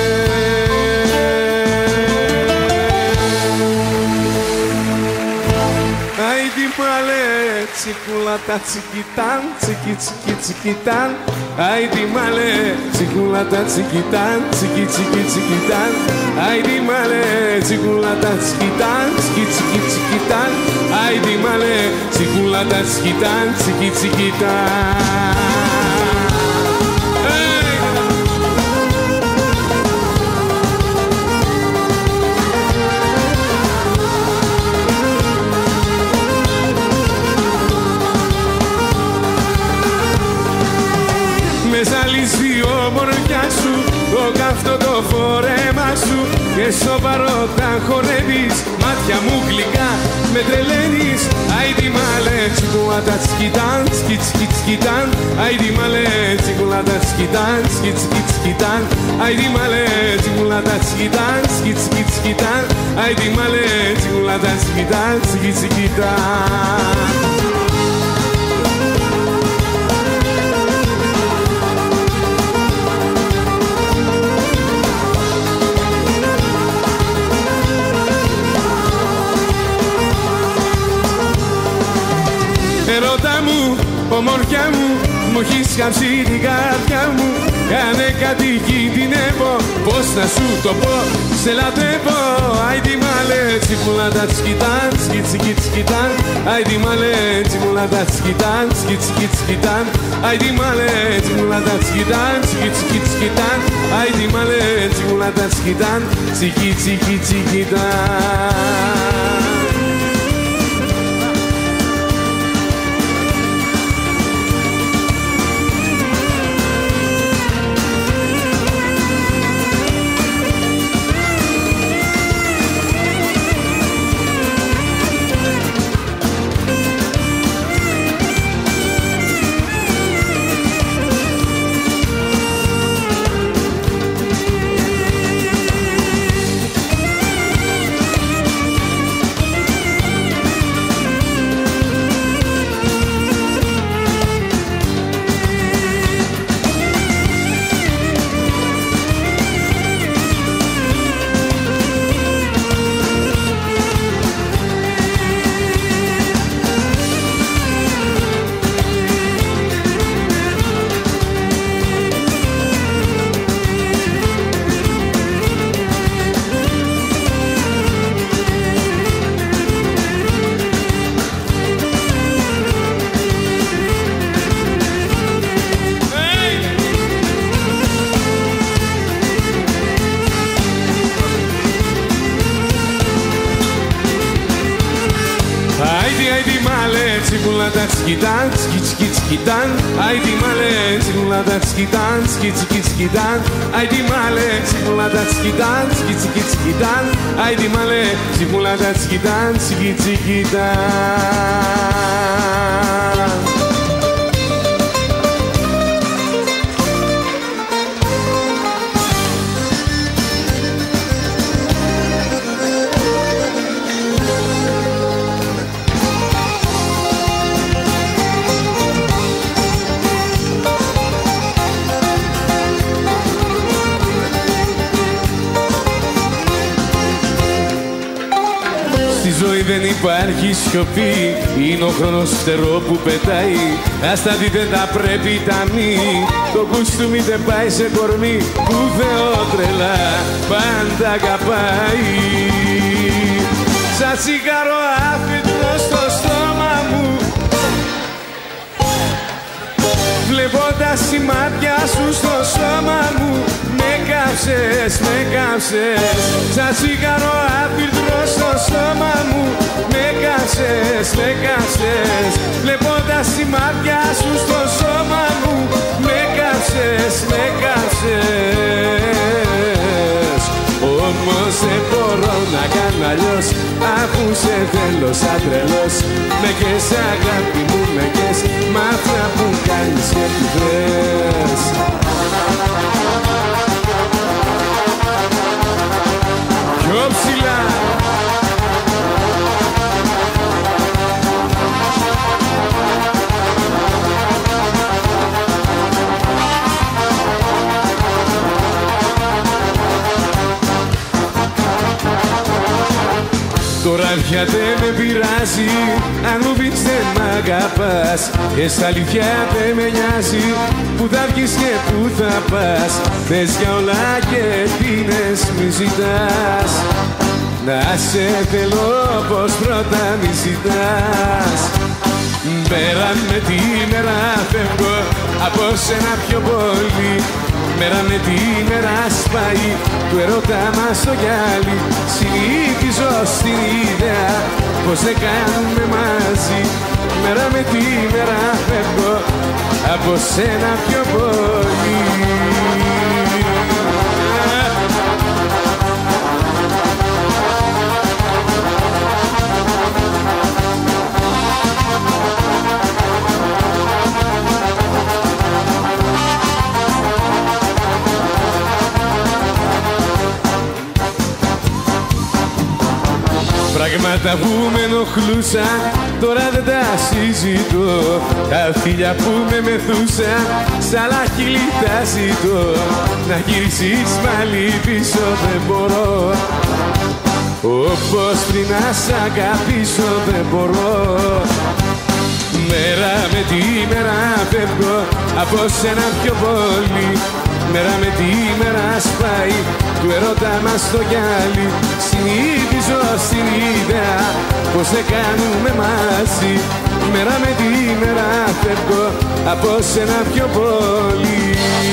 Άιντι μαλέ, τσικούλα τα τσικιτάν, τσικι τσικι τσικιτάν. Άιντι μαλέ, τσικούλα τα τσικιτάν, τσικι τσικι τσικιτάν. Άιντι μαλέ, τσικούλα τα τσικιτάν, τσικι τσικι τσικιτάν. Άιντι μαλέ, τσικούλα τα τσικιτάν, τσικι τσικιτάν. Με ζαλίζει η ομορφιά σου, το καυτό το φόρεμα σου και σοβαρό τα χορεύεις, μάτια μου γλυκά με τρελαίνεις. Άιντι μαλέ, τσικούλα τα τσικιτάν, τσικι τσικι τσικιτάν. Άιντι μαλέ, τσικούλα τα τσικιτάν, τσικι τσικι τσικιτάν. Άιντι μαλέ, τσικούλα τα τσικιτάν, τσικι τσικι τσικιτάν. Άιντι μαλέ, τσικούλα τα τσικιτάν, τσικι τσικιτάν. Ερώτα μου, ομορφιά μου, μου έχεις κάψει την καρδιά μου. Κάνε κάτι κινδυνεύω, πώς να σου το πω, σε λατρεύω. Άιντι μαλέ, τσικούλα τα τσικιτάν, τσικι τσικι τσικιτάν. Άιντι μαλέ, τσικούλα τα τσικιτάν, τσικι τσικι τσικιτάν. Άιντι μαλέ, τσικούλα τα τσικιτάν, τσικι τσικι τσικιτάν. Άιντι μαλέ, τσικούλα τα τσικιτάν, τσικι τσικι τσικιτάν. Τσικούλα τα τσικιτάν, τσικι τσικι τσικιτάν. Άιντι μαλέ, τσικούλα τα τσικιτάν, τσικι τσικι τσικιτάν. Άιντι μαλέ, τσικούλα τα τσικιτάν, τσικι τσικι τσικιτάν. Άιντι μαλέ, τσικούλα τα τσικιτάν, τσικι τσικιτάν. Στη ζωή δεν υπάρχει σιωπή, είναι ο χρόνος φτερό που πετάει. Άστα τι δεν τα πρέπει τα μη, το κουστούμι δεν πάει σε κορμί που Θεό τρελά πάντα αγαπάει. Σαν τσιγάρο άφητο στο στόμα μου, βλέποντας η μάτια σου στο σώμα μου, με κάψες, με κάψες. Σαν τσιγάρο άπειρτρο στο σώμα μου. Με κάψες, με κάψες. Βλέποντας τη μάτια σου στο σώμα μου. Με κάψες, με κάψες. Όμως δεν μπορώ να κάνω αλλιώς, αφού σε θέλω σαν τρελός. Με κες αγάπη μου, με κες μ' αυτά που κάνεις και τι θες. Πιο ψηλά. Τώρα πια δεν με πειράζει αν μου πεις δεν μ' αγαπάς. Και στα αλήθεια δεν με νοιάζει που θα βγεις και που θα πας. Θες για όλα και ευθύνες μη ζητάς. Να σε θέλω όπως πρώτα μη ζητάς. Μέρα με τη μέρα φεύγω από σένα πιο πολύ. Μέρα με τη μέρα σπάει του ερώτα μας το γυάλι. Συνήθιζω στην ιδέα πως δεν κάνουμε μαζί. Μέρα με τη μέρα φεύγω από σένα πιο πολύ. Πράγματα που με ενοχλούσαν, τώρα δεν τα συζητώ. Τα φίλια που με μεθούσαν, σ' άλλα χείλη τα ζητώ. Να γυρίσεις πάλι πίσω δεν μπορώ. Όπως πριν να σ' αγαπήσω δεν μπορώ. Μέρα με τη μέρα φεύγω από σένα πιο πολύ. Μέρα με τη μέρα σπάει του ερώτα μας το γυάλι. Συνήθιζω στην ιδέα πως δεν κάνουμε μαζί. Μέρα με τη μέρα φεύγω από σένα πιο πολύ.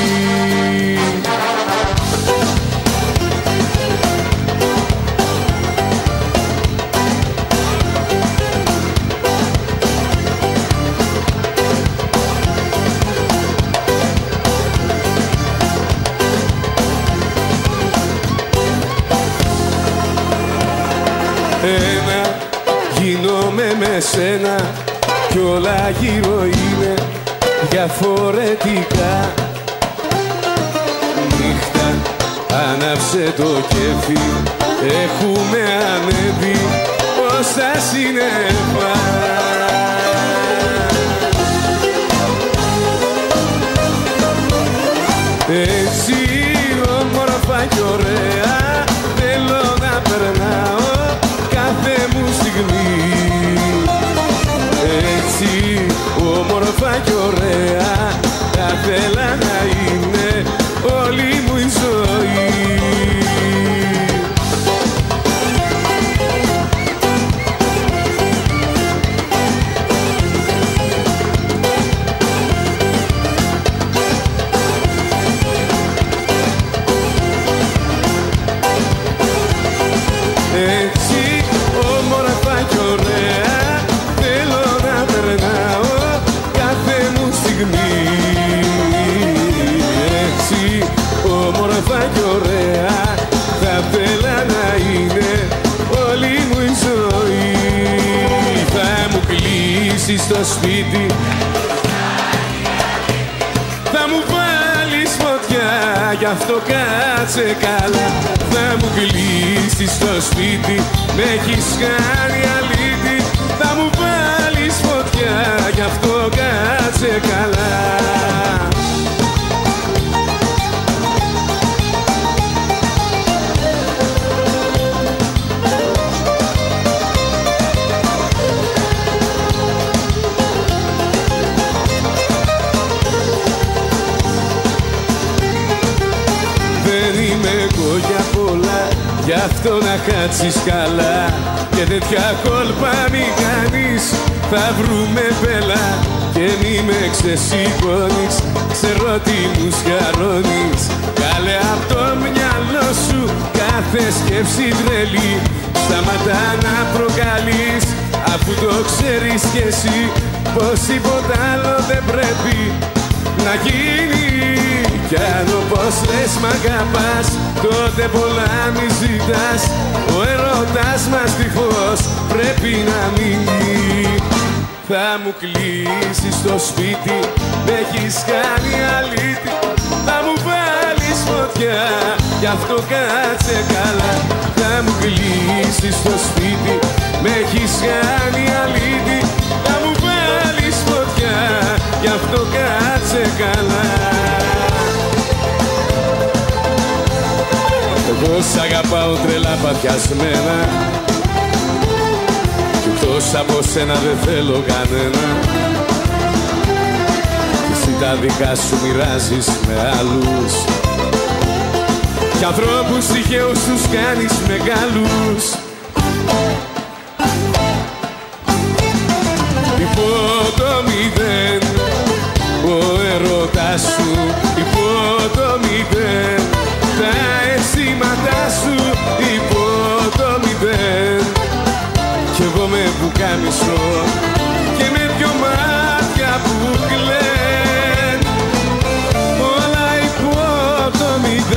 Ένα γίνομαι με σένα κι όλα γύρω είναι διαφορετικά. Νύχτα άναψε το κέφι, έχουμε ανέβει ως τα σύννεφα. Έτσι όμορφα κι ωραία θέλω να περνάω κάθε μου στιγμή. Έτσι όμορφα κι ωραία θα θέλα να είναι όλη μου η ζωή. Κι ωραία θα θέλα να είναι όλη μου η ζωή. Θα μου κλείσεις το σπίτι, θα μου βάλεις φωτιά, γι' αυτό κάτσε καλά. Θα μου κλείσεις το σπίτι, με έχεις κάνει αλήτη. Θα μου βάλεις φωτιά, γι' αυτό κάτσε καλά. Γι' αυτό να κάτσεις καλά και τέτοια κόλπα μη κάνεις. Θα βρούμε πέλα και μη με ξεσηκώνεις, ξέρω τι μου σκαρώνεις. Κάλε απ' το μυαλό σου κάθε σκέψη τρελή, σταματά να προκαλείς, αφού το ξέρεις κι εσύ πως τίποτα άλλο δεν πρέπει να γίνει. Κι αν όπως λες μ' αγαπάς, τότε πολλά μη ζητάς, ο έρωτας μας τυχώς πρέπει να μείνει. Θα μου κλείσεις το σπίτι, με έχεις κάνει αλήτη, θα μου βάλεις φωτιά, γι' αυτό κάτσε καλά. Θα μου κλείσεις το σπίτι, με έχεις κάνει αλήτη, θα μου βάλεις φωτιά, γι' αυτό κάτσε καλά. Εγώ σ' αγαπάω τρελά παθιασμένα, κι εκτός από σένα δεν θέλω κανένα. Εσύ τα δικά σου μοιράζεις με άλλους, κι ανθρώπους τυχαίους τους κάνεις μεγάλους. Υπό το μηδέν ο έρωτας σου, υπό το μηδέν τα αισθήματά σου, υπό το μηδέν. Κι εγώ με πουκάμισο και με δυο μάτια που κλαιν, όλα υπό το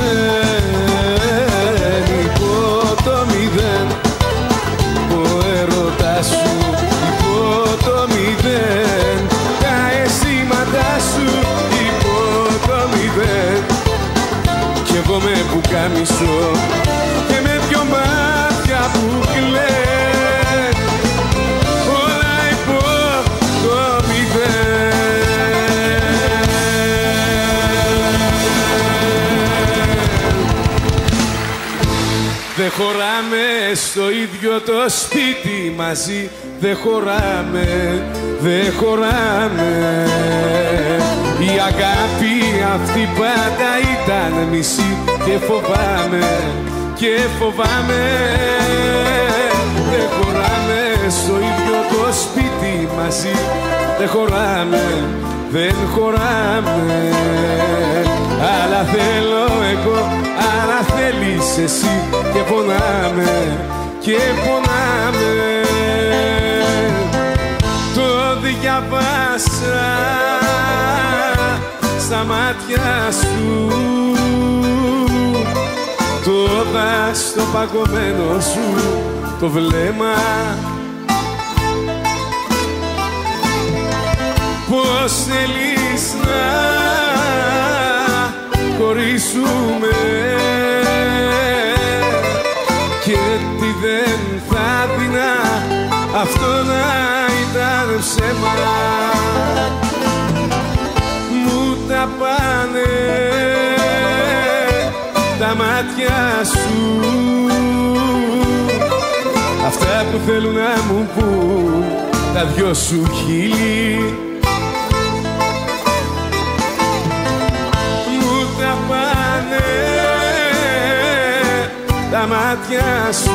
μηδέν, υπό το μηδέν. Ο έρωτας σου υπό το μηδέν, τα αισθήματά σου υπό το μηδέν. Κι εγώ με πουκάμισο και με δυο μάτια που κλαιν, όλα υπό το μηδέν. Δεν χωράμε στο ίδιο το σπίτι μαζί, δεν χωράμε, δεν χωράμε. Η αγάπη αυτή πάντα ήταν μισή και φοβάμαι, και φοβάμαι. Δεν χωράμε στο ίδιο το σπίτι μαζί, δεν χωράμε, δεν χωράμε. Αλλά θέλω εγώ, αλλά θέλεις εσύ, και πονάμε, και πονάμε. Το διαβάσα στα μάτια σου, το είδα στο παγωμένο σου το βλέμμα, πως θέλεις να χωρίσουμε και τι δεν θα δεινά αυτό να ήταν ψέμα. Μου τα πάνε τα μάτια σου, αυτά που θέλουν να μου πουν τα δυο σου χείλη. Μου τα πάνε τα μάτια σου,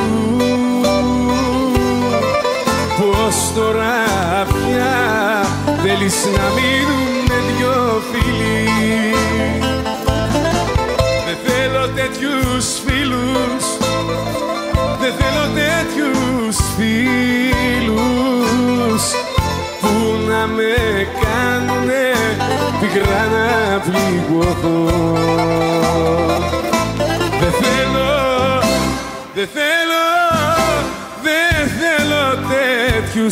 πως τώρα πια θέλεις να μείνουμε δυο φίλοι. Δεν θέλω τέτοιους φίλους, δεν θέλω τέτοιους φίλους που να με κάνουνε πικρά να πληγωθώ. Δεν θέλω, δεν θέλω, δεν θέλω τέτοιους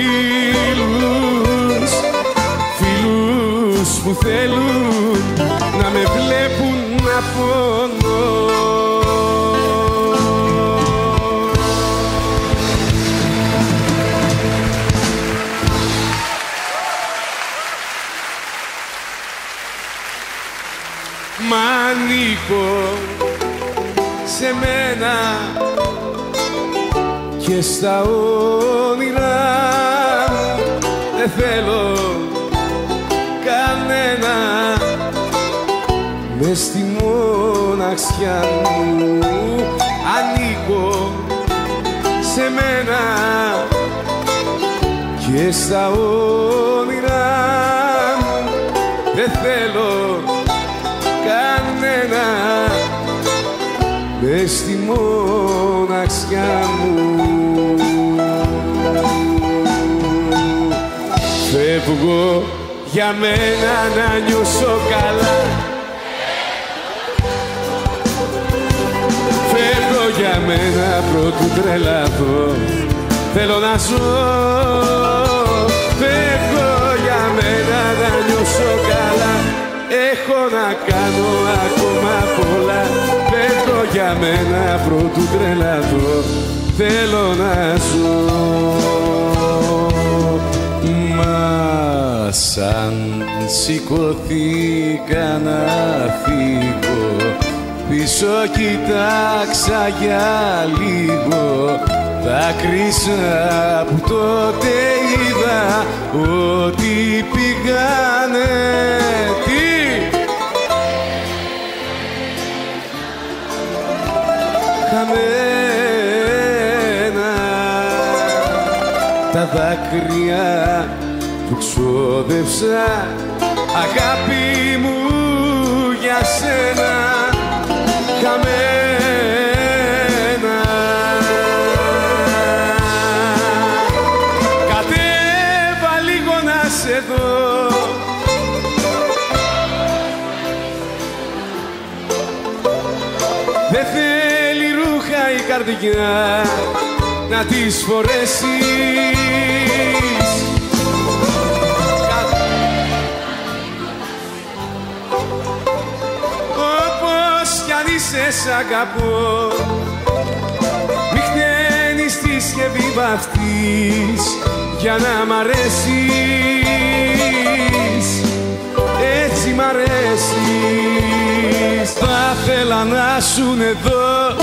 φίλους, φίλους που θέλουν να με βλέπουν να πονώ. Μ' ανήκω σε μένα και στα όνειρά, δεν θέλω κανένα μες στη μοναξιά μου. Ανήκω σε μένα και και στα όνειρά μου δεν θέλω κανένα μες στη μοναξιά μου. Φεύγω για μένα να νιώσω καλά, φεύγω για μένα πρώτου τρελαθώ, θέλω να ζω. Φεύγω για μένα να νιώσω καλά, έχω να κάνω ακόμα πολλά. Φεύγω για μένα πρώτου τρελαθώ, θέλω να ζω. Μα σαν σηκωθήκα να φύγω, πίσω κοίταξα για λίγο, δάκρυσα που τότε είδα ότι πήγανε. Τι? Χαμένα τα δάκρυα που ξόδευσα, αγάπη μου, για σένα. Χαμένα κατέβα λίγο να σε δω, δεν θέλει ρούχα η καρδιά να τις φορέσεις. Σ' αγαπώ, μη χταίνεις τη συσκευή βαφτείς για να μ' αρέσεις. Έτσι μ' αρέσεις. Θα θέλα να σουν εδώ,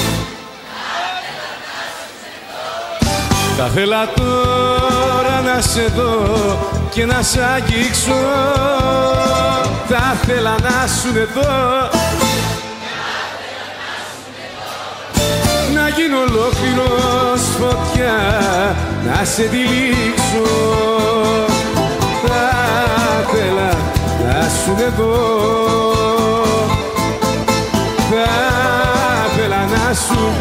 θα θέλα τώρα να σε δω και να σ' αγγίξω. Θα θέλα να σουν εδώ, να γίνω ολόκληρος φωτιά, να σε τυλίξω. Θα θέλα να σου εδώ, θα θέλα να σου.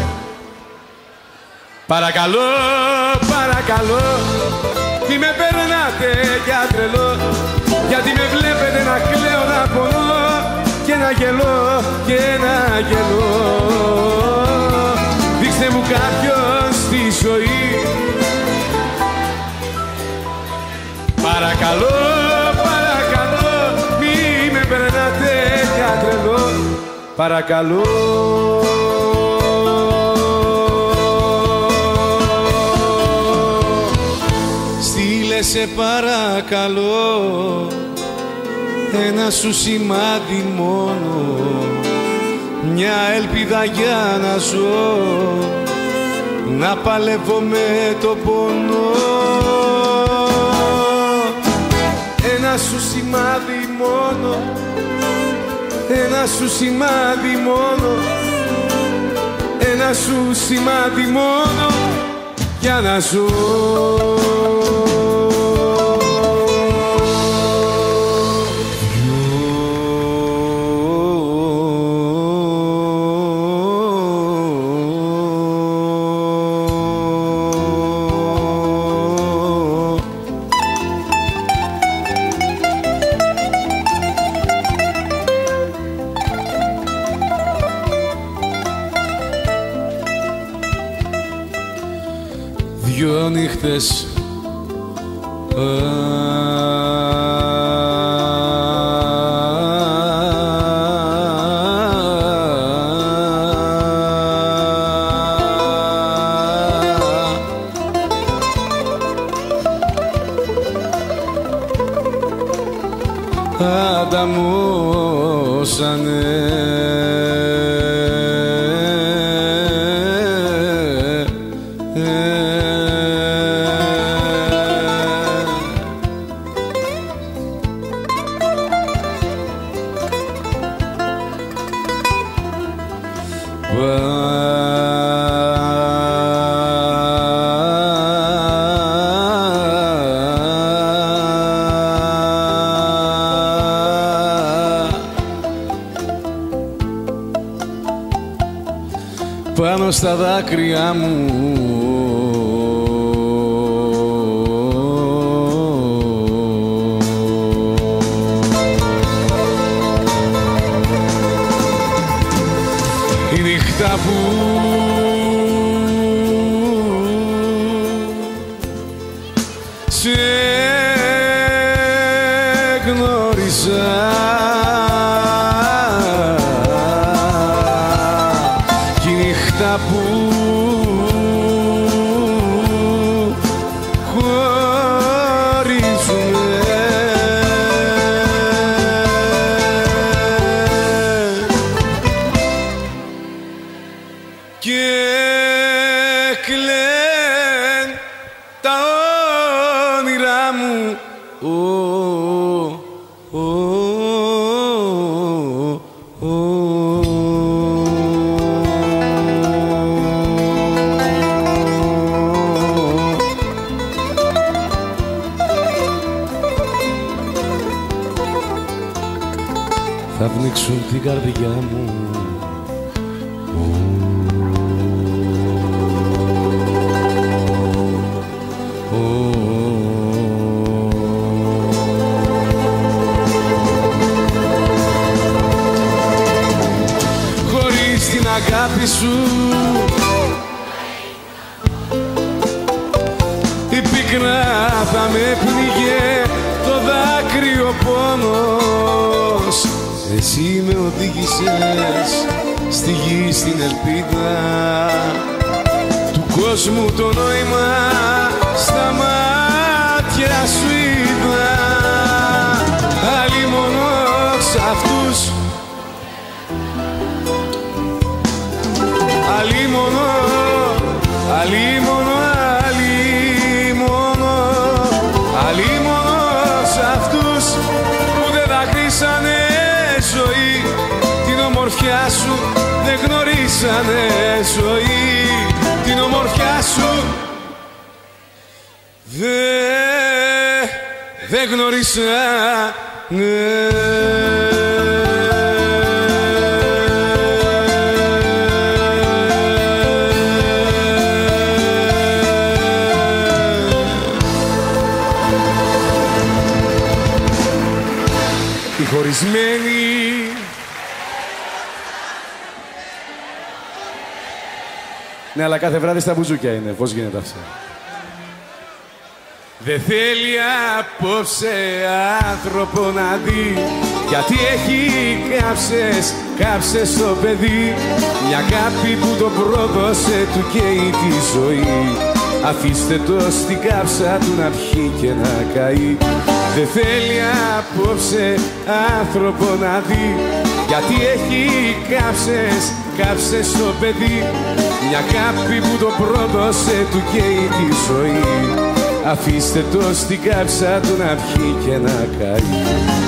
Παρακαλώ, παρακαλώ, μη με περνάτε για τρελό, γιατί με βλέπετε να κλαίω, να πονώ και να γελώ και να γελώ. Δείξτε μου κάποιον στη ζωή, παρακαλώ, παρακαλώ, μη με περνάτε για τρελό, παρακαλώ. Στείλε σε παρακαλώ ένα σου σημάδι μόνο, μια ελπίδα για να ζω, να παλεύω με το πόνο. Ένα σου σημάδι μόνο, ένα σου σημάδι μόνο, ένα σου σημάδι μόνο για να ζω. Δυο νύχτες ανταμώσανε. πάνω στα δάκρυα μου. Η νύχτα που σε γνώρισα κι η νύχτα που χωρίζουμε και κλαιν τα όνειρά μου. Oh, oh, oh, oh. Θα πνίξουν την καρδιά μου. Αγάπη σου η πίκρα θα με πνίγε, το δάκρυο πόνος. Εσύ με οδήγησες στη γη, στην ελπίδα του κόσμου, το νόημα στα μάτια σου είδα. Αλλήμωνος αυτούς, Αλίμονο, αλίμονο, αλίμονο, αλίμονο σ' αυτούς που δεν δακρύσανε ζωή. Την ομορφιά σου δεν γνωρίσανε ζωή. Την ομορφιά σου δεν, δεν γνωρίσανε. Χωρισμένοι ναι, αλλά κάθε βράδυ στα μπουζούκια είναι. Πώς γίνεται αυτό? Δεν θέλει απόψε άνθρωπο να δει, γιατί έχει κάψες, κάψες στο παιδί. Μια αγάπη που το πρόδωσε του καίει τη ζωή. Αφήστε το στην κάψα του να πιει και να καεί. Δεν θέλει απόψε άνθρωπο να δει, γιατί έχει κάψες, κάψες στο παιδί. Μια αγάπη που το πρόδωσε του καίει τη ζωή. Αφήστε το στην κάψα του να πιει και να καεί.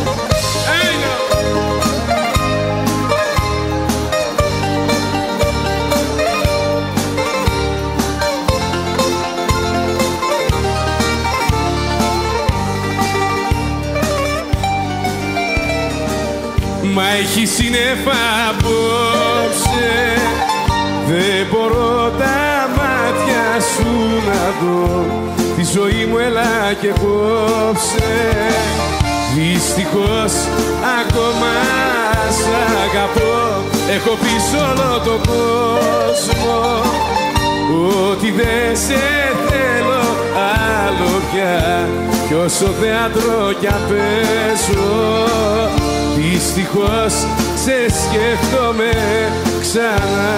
Μα έχει σύννεφα απόψε, δεν μπορώ τα μάτια σου να δω. Τη ζωή μου έλα και κόψε, δυστυχώς ακόμα σ' αγαπώ. Έχω πει σ' όλο τον κόσμο ότι δεν σε θέλω άλλο πια, κι όσο θέατρο κι αν παίζω δυστυχώς σε σκέφτομαι ξανά.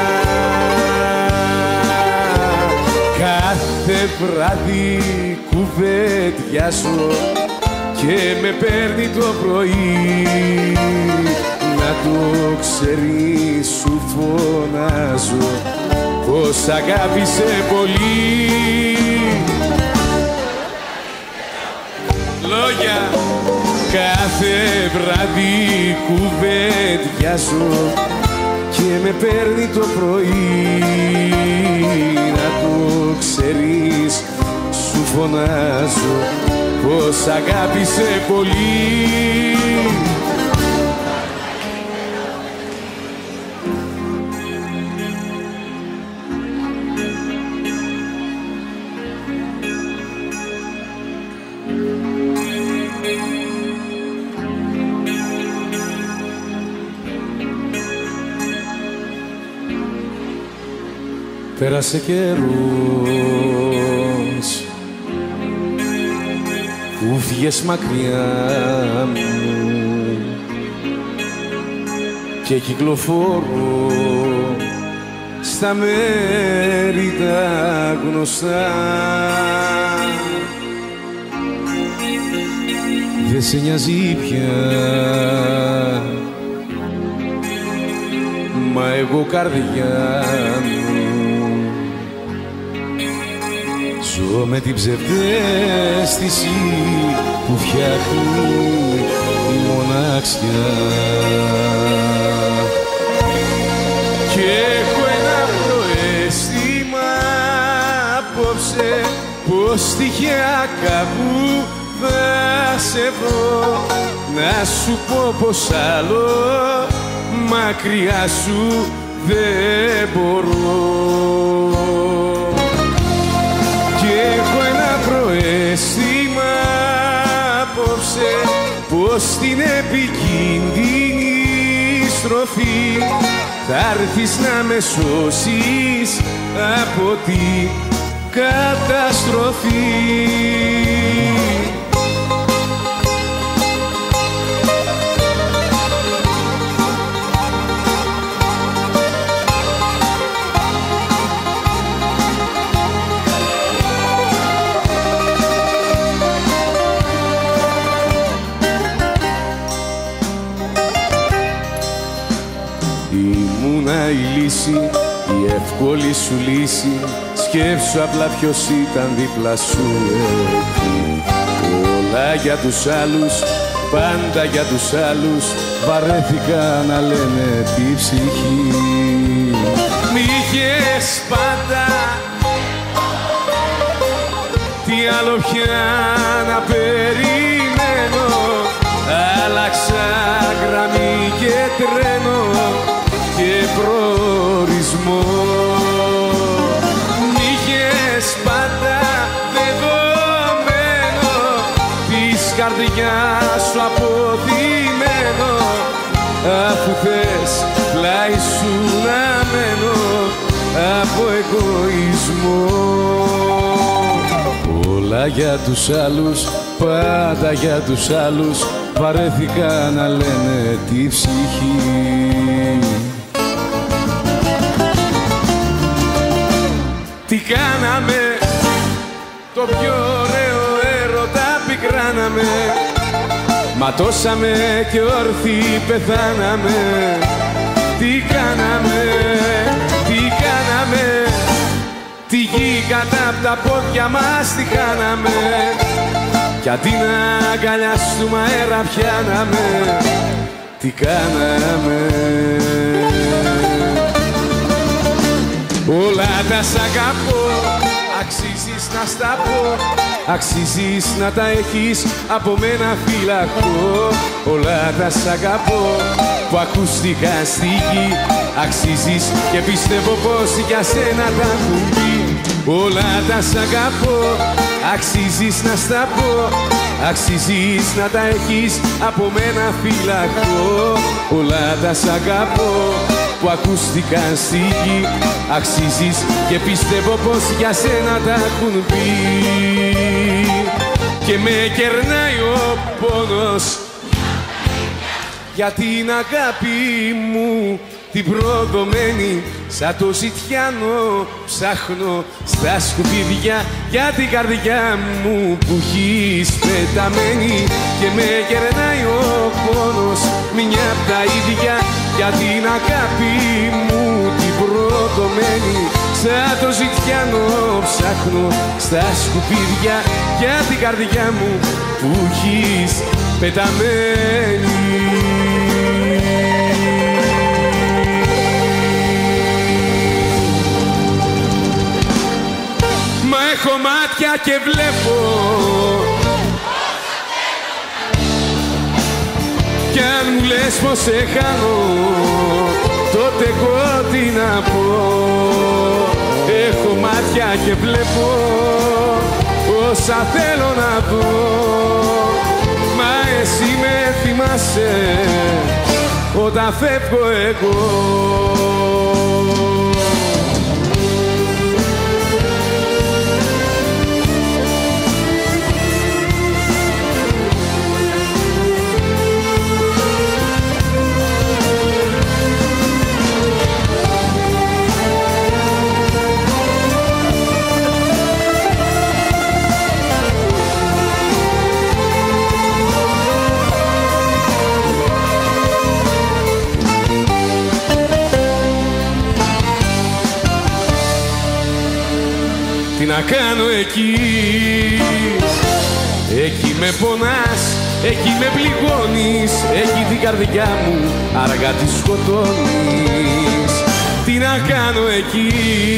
Κάθε βράδυ κουβεντιάζω και με παίρνει το πρωί. Να το ξέρεις σου φωνάζω πως αγάπησε πολύ. Λόγια. Κάθε βράδυ κουβεντιάζω και με παίρνει το πρωί. Να το ξέρεις σου φωνάζω πως αγάπησε πολύ. Πέρασε καιρός που βγες μακριά μου και κυκλοφορώ στα μέρη τα γνωστά. Δε σε νοιάζει πια, μα εγώ καρδιά μου ζω με την ψευδαίσθηση που φτιάχνει η μοναξιά. Και έχω ένα προαίσθημα απόψε πως τυχαία κάπου θα σε βρω, να σου πω πως άλλο μακριά σου δεν μπορώ. Και έχω ένα προαίσθημα απόψε πως την επικίνδυνη στροφή θα έρθεις να με σώσεις από την καταστροφή. Ήμουνα η λύση, η εύκολη σου λύση. Σκέψου απλά ποιος ήταν δίπλα σου εκεί. Όλα για τους άλλους, πάντα για τους άλλους. Βαρέθηκα να λένε τη ψυχή. Μ' είχες πάντα, τι άλλο πια να περιμένω. Άλλαξα γραμμή και τρένο και προορισμό. Μ' είχες πάντα δεδομένο, της καρδιάς σου αποθυμένο. Αφού θες πλάι σου να μένω από εγωισμό. Όλα για τους άλλους, πάντα για τους άλλους. Βαρέθηκα να λένε τη ψυχή. Τι κάναμε, το πιο ωραίο έρωτα πικράναμε. Ματώσαμε και όρθιοι πεθάναμε. Τι κάναμε, τι κάναμε. Τη γη κατά απ' τα πόδια μας τη χάναμε. Κι αντί να αγκαλιαστούμε αέρα πιάναμε. Τι κάναμε. Όλα τα σ' αγαπώ, αξίζεις να στα πω. Αξίζεις να τα έχεις από μένα φυλακό. Όλα τα σ' αγαπώ που ακούστηκα στη γη. Αξίζεις και πιστεύω πως για σένα τα έχουν πει. Όλα τα σ' αγαπώ, αξίζεις να στα πω. Αξίζεις να τα έχεις από μένα φυλακό. Όλα τα σ' αγαπώ που ακούστηκαν στη γη. Αξίζεις και πιστεύω πως για σένα τα έχουν πει. Και με κερνάει ο πόνος για την αγάπη μου την προδομένη. Σαν το ζητιάνο ψάχνω στα σκουπίδια για την καρδιά μου που έχεις πεταμένη. Και με γερνάει ο πόνος μια απ' τα ίδια για την αγάπη μου την προδομένη. Σαν το ζητιάνο ψάχνω στα σκουπίδια για την καρδιά μου που έχεις πεταμένη. Μα έχω μάτια και βλέπω κι αν μου λες πως σε χάνω τότε εγώ τι να πω. Έχω μάτια και βλέπω όσα θέλω να δω. Μα εσύ με θυμάσαι όταν φεύγω εγώ. να κάνω εκεί? Εκεί με πονάς, εκεί με πληγώνεις, εκεί την καρδιά μου αργά τη σκοτώνεις. Τι να κάνω εκεί?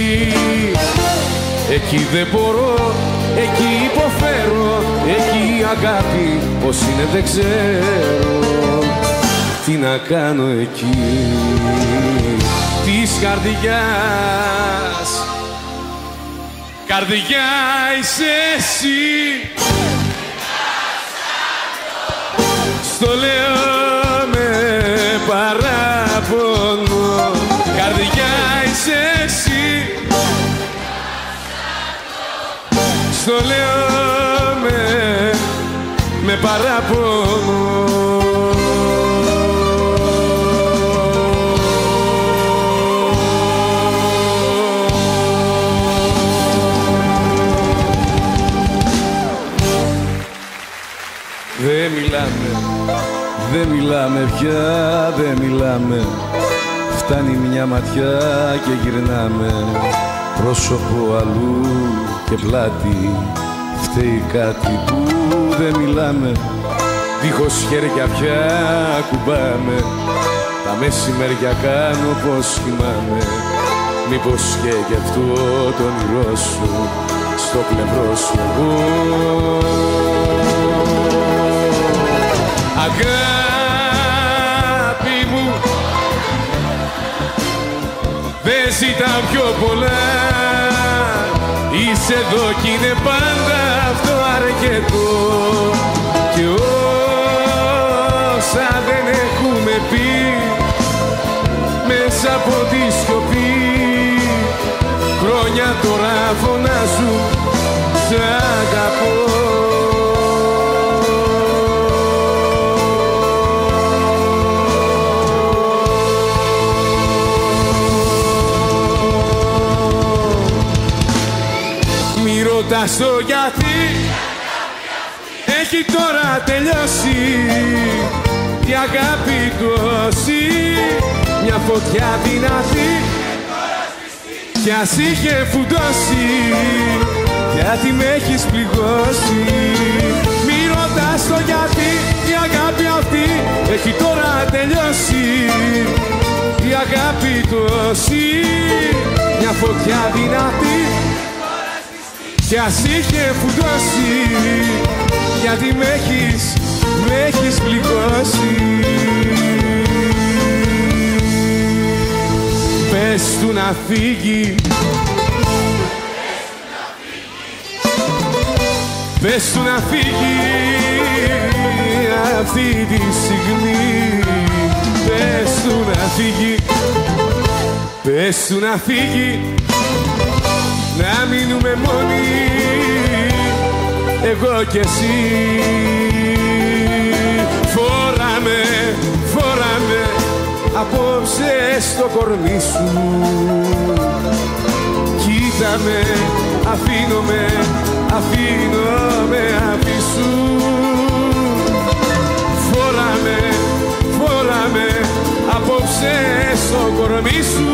Εκεί δεν μπορώ, εκεί υποφέρω, εκεί η αγάπη πως είναι δεν ξέρω. Τι να κάνω εκεί της καρδιάς? Καρδιά είσαι εσύ, στο λέω με παράπονο. Καρδιά είσαι εσύ, στο λέω με, με παράπονο. Δεν μιλάμε, δεν μιλάμε πια, δεν μιλάμε. Φτάνει μια ματιά και γυρνάμε. Πρόσωπο αλλού και πλάτη, φταίει κάτι που δεν μιλάμε. Δίχως χέρια πια κουμπάμε, τα μεσημέρια κάνω πως κοιμάμαι. Μήπως και γι' αυτό το όνειρό σου στο πλευρό σου εγώ. Αγάπη μου, δεν ζητάω πιο πολλά. Είσαι εδώ κι είναι πάντα αυτό αρκετό. Και όσα δεν έχουμε πει μέσα από τη σιωπή, χρόνια τώρα φωνάζουν σ' αγαπώ. Ρωτάς το γιατί, έχει τώρα τελειώσει η αγάπη τόση. Μια φωτιά δυνατή κι ας είχε φουντώσει, γιατί με έχεις πληγώσει. Μη ρωτάς το γιατί, η αγάπη αυτή έχει τώρα τελειώσει. Η αγάπη τόση, μια φωτιά δυνατή κι ας είχε φουντώσει, γιατί με έχεις, με έχεις πληγώσει. Πες του να φύγει, πες του να φύγει αυτή τη στιγμή. Πες του να φύγει, πες του να φύγει, να μείνουμε μόνοι, εγώ κι εσύ. Φόραμε, φόραμε απόψε στο κορμί σου. Κοίτα με, αφήνω με, αφήνω με, αφήσου. Φόραμε, φόραμε απόψε στο κορμί σου.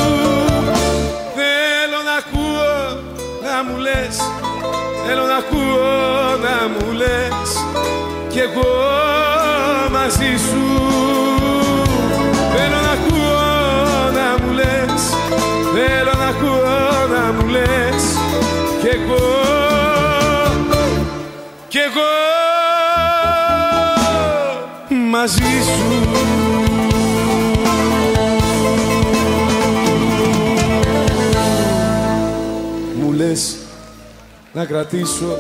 Να μου λες, θέλω να ακούω να μου λες, κι εγώ μαζί σου. Θέλω να ακούω να μου λες, θέλω να ακούω να μου λες, κι εγώ, κι εγώ μαζί σου. Λες να κρατήσω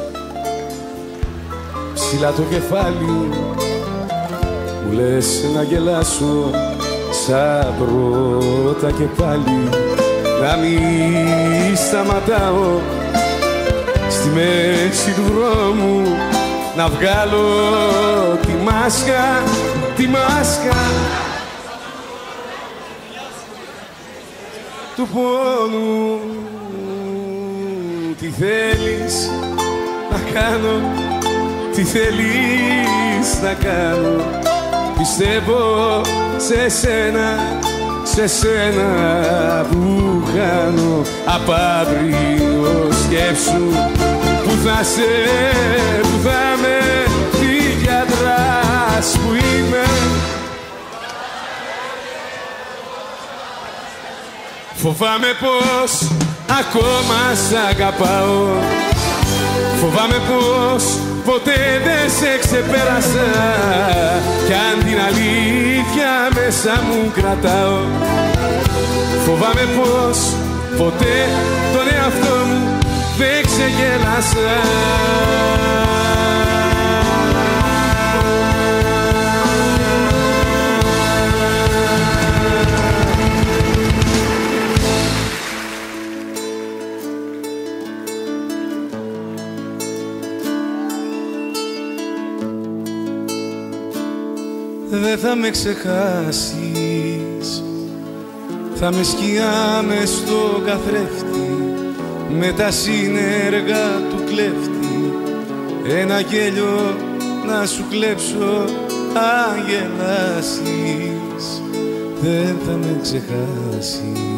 ψηλά το κεφάλι, μου λες να γελάσω σαν πρώτα και πάλι, να μην σταματάω στη μέση του δρόμου, να βγάλω τη μάσκα, τη μάσκα του πόνου. Τι θέλεις να κάνω, τι θέλεις να κάνω, πιστεύω σε σένα, σε σένα που χάνω απ' αύριο. Σκέψου που θα σε, που θα με, τι γιατράς που είμαι. Φοβάμαι πως ακόμα σ' αγαπάω. Φοβάμαι πως ποτέ δεν σε ξεπέρασα κι αν την αλήθεια μέσα μου κρατάω. Φοβάμαι πως ποτέ τον εαυτό μου δεν ξεγέλασα. Δεν θα με ξεχάσεις, θα με σκιά μες στο καθρέφτη, με τα σύνεργα του κλέφτη, ένα γέλιο να σου κλέψω αν γελάσεις. Δεν θα με ξεχάσεις.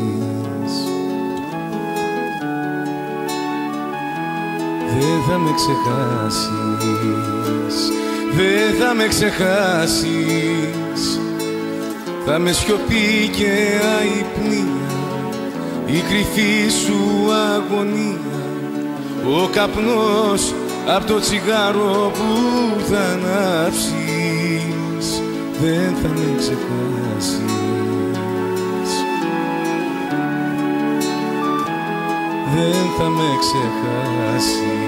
Δεν θα με ξεχάσεις. Δεν θα με ξεχάσεις. Θα με σιωπή και αϊπνία, η κρυφή σου αγωνία, ο καπνός απ' το τσιγάρο που θα ανάψεις. Δεν θα με ξεχάσεις. Δεν θα με ξεχάσεις.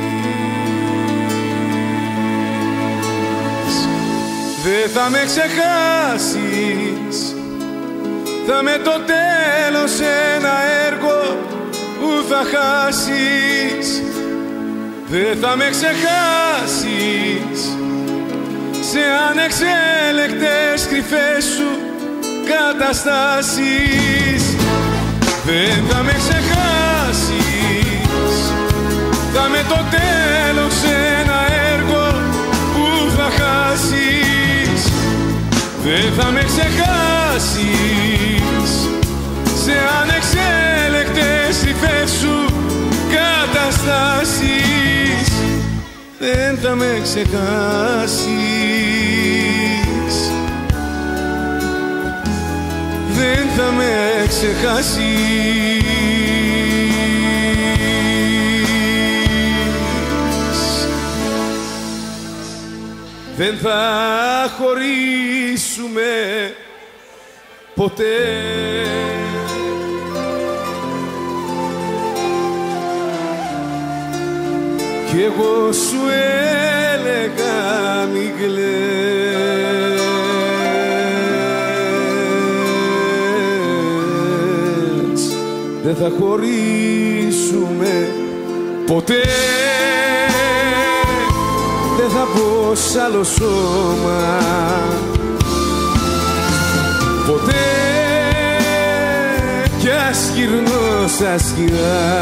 Δεν θα με ξεχάσεις. Θα με το τέλος ένα έργο που θα χάσεις. Δεν θα με ξεχάσεις. Σε ανεξέλεκτες κρυφές σου καταστάσεις. Δεν θα με ξεχάσεις. Θα με το τέλος ένα έργο που θα χάσεις. Δεν θα με ξεχάσεις. Σε ανεξέλεκτες κρυφές σου καταστάσεις. Δεν θα με ξεχάσεις. Δεν θα με ξεχάσεις. Δεν θα χωρίσουμε ποτέ. Κι εγώ σου έλεγα μη κλαις. Δεν θα χωρίσουμε ποτέ. Δεν θα πω σ' άλλο σώμα ποτέ. Κι ας γυρνώ στα σκιά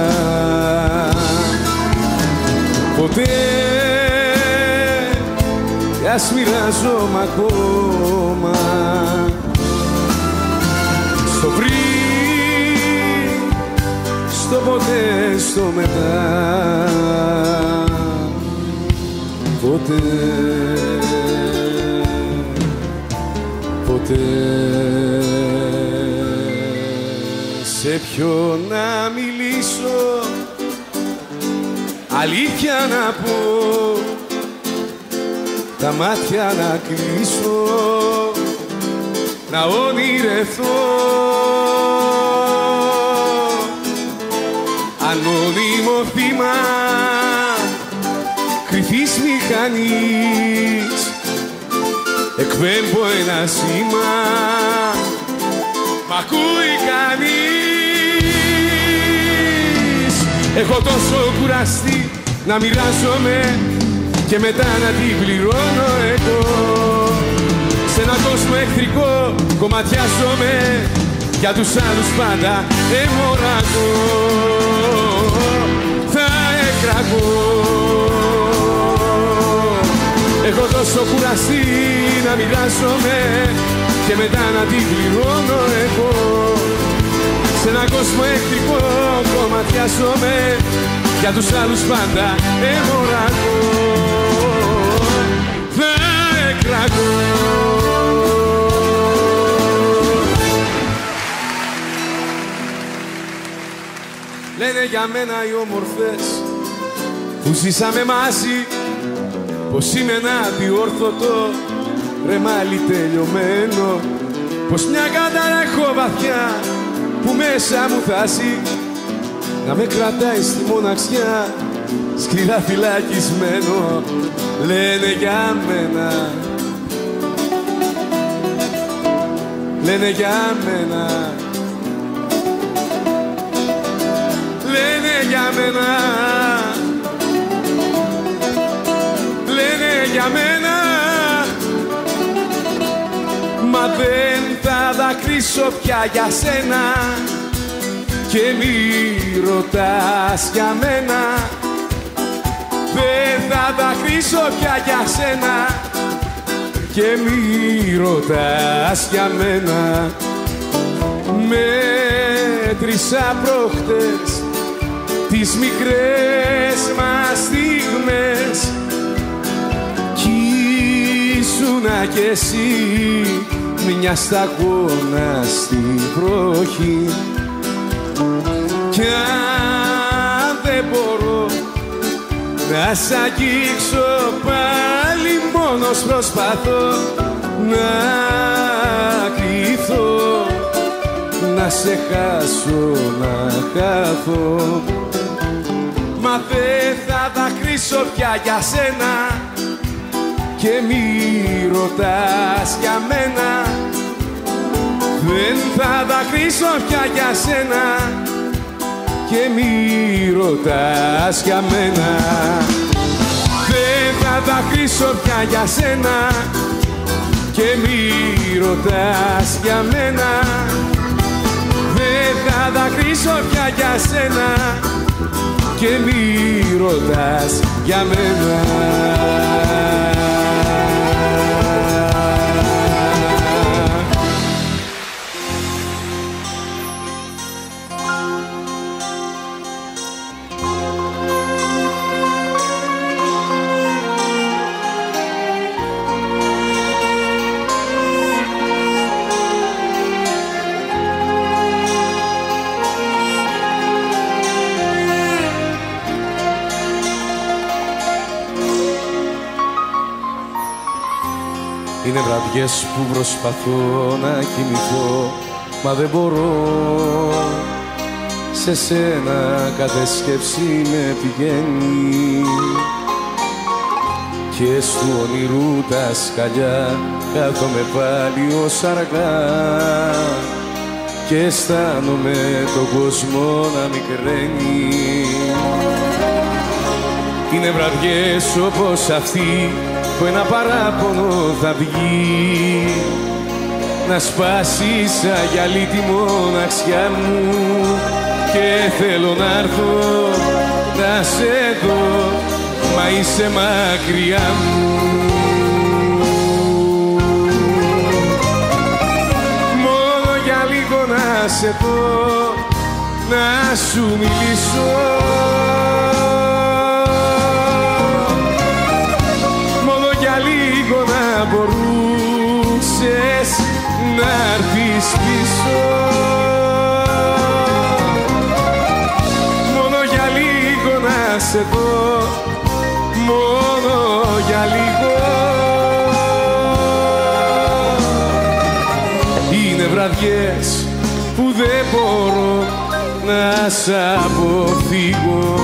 ποτέ. Κι ας μοιράζομαι ακόμα στο πριν, στο ποτέ, στο μετά. Ποτέ, ποτέ. Σε ποιον να μιλήσω, αλήθεια να πω, τα μάτια να κλείσω, να ονειρευτώ. Ανώνυμο θύμα κρυφής μηχανής, εκπέμπω ένα σήμα, μ' ακούει κανείς. Έχω τόσο κουραστεί να μοιράζομαι και μετά να την πληρώνω εγώ. Σ' ένα κόσμο εχθρικό κομματιάζομαι, για τους άλλους πάντα αιμορραγώ. Θα εκραγώ. Έχω τόσο κουραστεί να μοιράζομαι και και μετά να την πληρώνω εγώ. Σ' έναν κόσμο εχθρικό κομματιάζομαι, για τους άλλους πάντα αιμορραγώ. Θα εκραγώ. Λένε για μένα οι όμορφες που ζήσαμε μαζί πως είμαι ένα αδιόρθωτο ρεμάλι τελειωμένο, πως μια κατάρα έχω βαθιά που μέσα μου θάσει να με κρατάει στη μοναξιά σκληρά φυλακισμένο. Λένε για μένα, λένε για μένα, λένε για μένα, λένε για μένα, μα δεν θα δακρύσω πια για σένα και μη ρωτάς για μένα. Δεν θα δακρύσω πια για σένα και μη ρωτάς για μένα. Μέτρησα προχτές τις μικρές μας στιγμές κι ήσουνα κι εσύ μια σταγόνα στην βροχή. Κι αν δεν μπορώ να σ' αγγίξω πάλι, μόνος προσπαθώ να κρυφθώ, να σε χάσω, να χαθώ. Μα δεν θα δακρύσω πια για σένα και μη ρωτάς για μένα. Δεν θα δακρύσω πια για σένα και μη ρωτάς για μένα. Δεν θα δακρύσω πια για σένα και μη ρωτάς για μένα. Δεν θα δακρύσω πια για σένα και μη ρωτάς για μένα. Είναι βραδιές που προσπαθώ να κοιμηθώ, μα δεν μπορώ. Σε σένα κάθε σκέψη με πηγαίνει και στου όνειρου τα σκαλιά κάθομαι πάλι ως αργά και αισθάνομαι τον κόσμο να μικραίνει. Είναι βραδιές όπως αυτή που ένα παράπονο θα βγει να σπάσει σαν γυαλί τη μοναξιά μου και θέλω να έρθω να σε δω, μα είσαι μακριά μου. Μόνο για λίγο να σε δω, να σου μιλήσω, να μπορούσες να έρθεις πίσω. Μόνο για λίγο να σε δω, μόνο για λίγο. Είναι βραδιές που δεν μπορώ να σ' αποφύγω.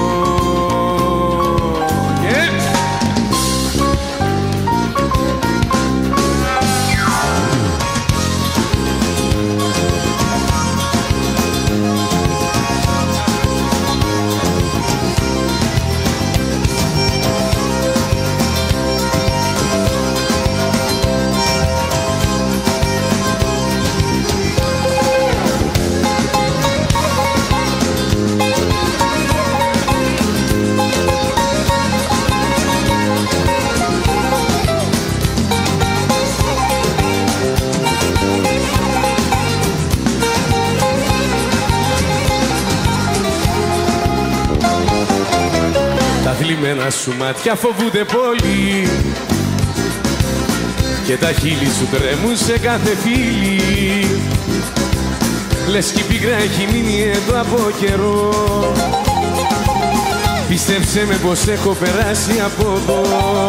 στραμμένα σου μάτια φοβούνται πολύ και τα χείλη σου τρέμουν σε κάθε φίλη. Λες κι η πίκρα έχει μείνει εδώ από καιρό. Πίστεψέ με πως έχω περάσει από εδώ.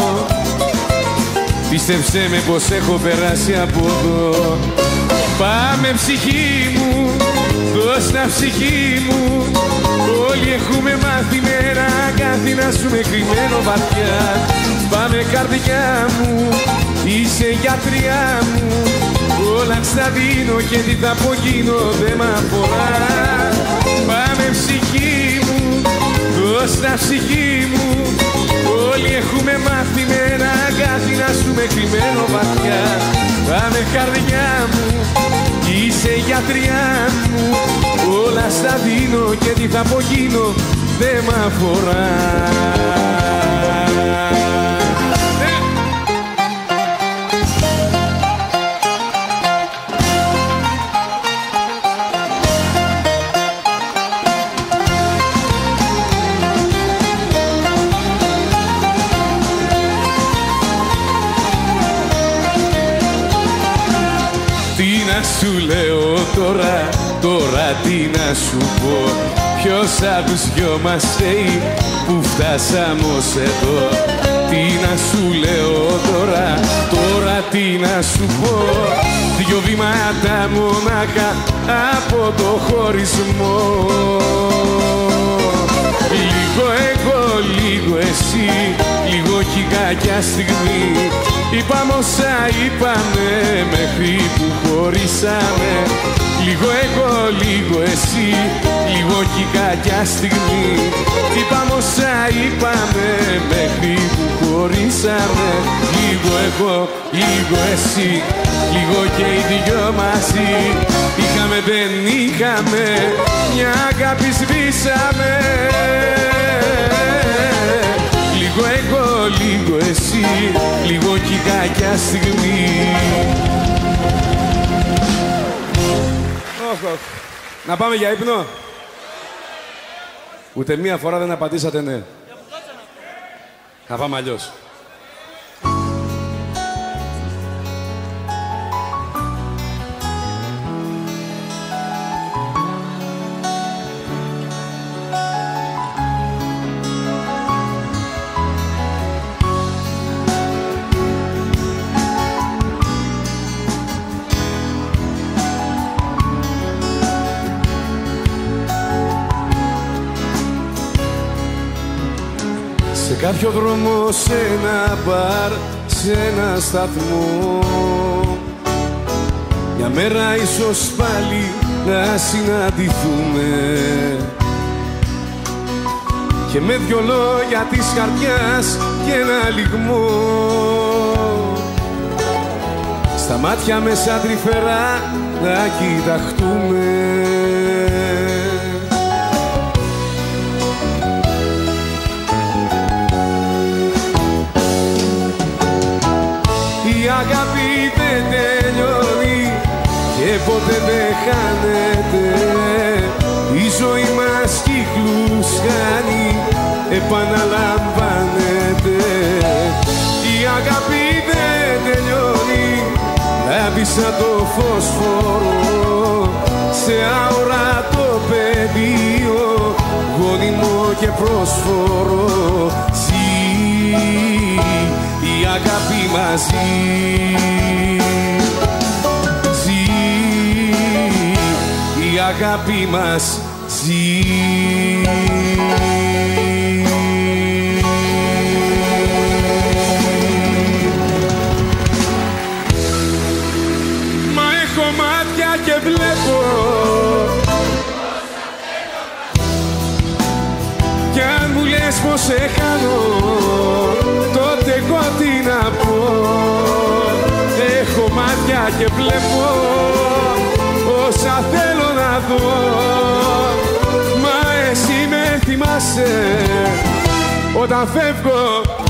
Πίστεψέ με πως έχω περάσει από εδώ. Πάμε ψυχή μου, δώσ' τα ψυχή μου. Όλοι έχουμε μάθει με ένα αγκάθι να σου με κρυμμένο βαθιά. Πάμε καρδιά μου, είσαι γιατριά μου. Όλα στα δίνω και τι θα πω γίνω δεν μ' αφορά. Πάμε ψυχή μου, δώσ' τα ψυχή μου. Όλοι έχουμε μάθει με ένα αγκάθι να σου με κρυμμένο βαθιά. Πάμε καρδιά μου, είσαι γιατριά μου. Όλα στα δίνω και τι θα πω γίνω δεν μ' αφορά. Σου λέω τώρα, τώρα τι να σου πω. Ποιος απ' τους δυο μας φταίει που φτάσαμε ως εδώ. Τι να σου λέω τώρα, τώρα τι να σου πω. Δυο βήματα μονάχα από το χωρισμό. Λίγο εγώ, λίγο εσύ, λίγο κι κακιά στιγμή. Είπαμε όσα είπαμε μέχρι που χωρίσαμε. Λίγο εγώ, λίγο εσύ, λίγο κι κακιά στιγμή. Είπαμε όσα είπαμε μέχρι που χωρίσαμε. Λίγο εγώ, λίγο εσύ, λίγο και οι δυο μαζί. Είχαμε δεν είχαμε, μια αγάπη σβήσαμε. Λίγο εγώ, λίγο εσύ, λίγο κι κακιά στιγμή. Oh, oh. Να πάμε για ύπνο. Ούτε μία φορά δεν απαντήσατε ναι. Να πάμε αλλιώς. Σε κάποιο δρόμο, σε ένα μπαρ, σε ένα σταθμό. Μια μέρα ίσως πάλι να συναντηθούμε και με δυο λόγια της καρδιάς και ένα λυγμό. Στα μάτια με σαν τρυφερά να κοιταχτούμε. Η αγάπη δεν τελειώνει και ποτέ δεν χάνεται. Η ζωή μας κύκλους κάνει, επαναλαμβάνεται. Η αγάπη δεν τελειώνει, λάμπει σαν το φωσφόρο σε αόρατο πεδίο, γόνιμο και πρόσφορο. Ζει η αγάπη μαζί. Ζει η αγάπη μας, ζει. Μα έχω μάτια και βλέπω κι αν μου λες πως σε χάνω, τότε εγώ τι να πω. Έχω μάτια και βλέπω όσα θέλω να δω. Μα εσύ με θυμάσαι όταν φεύγω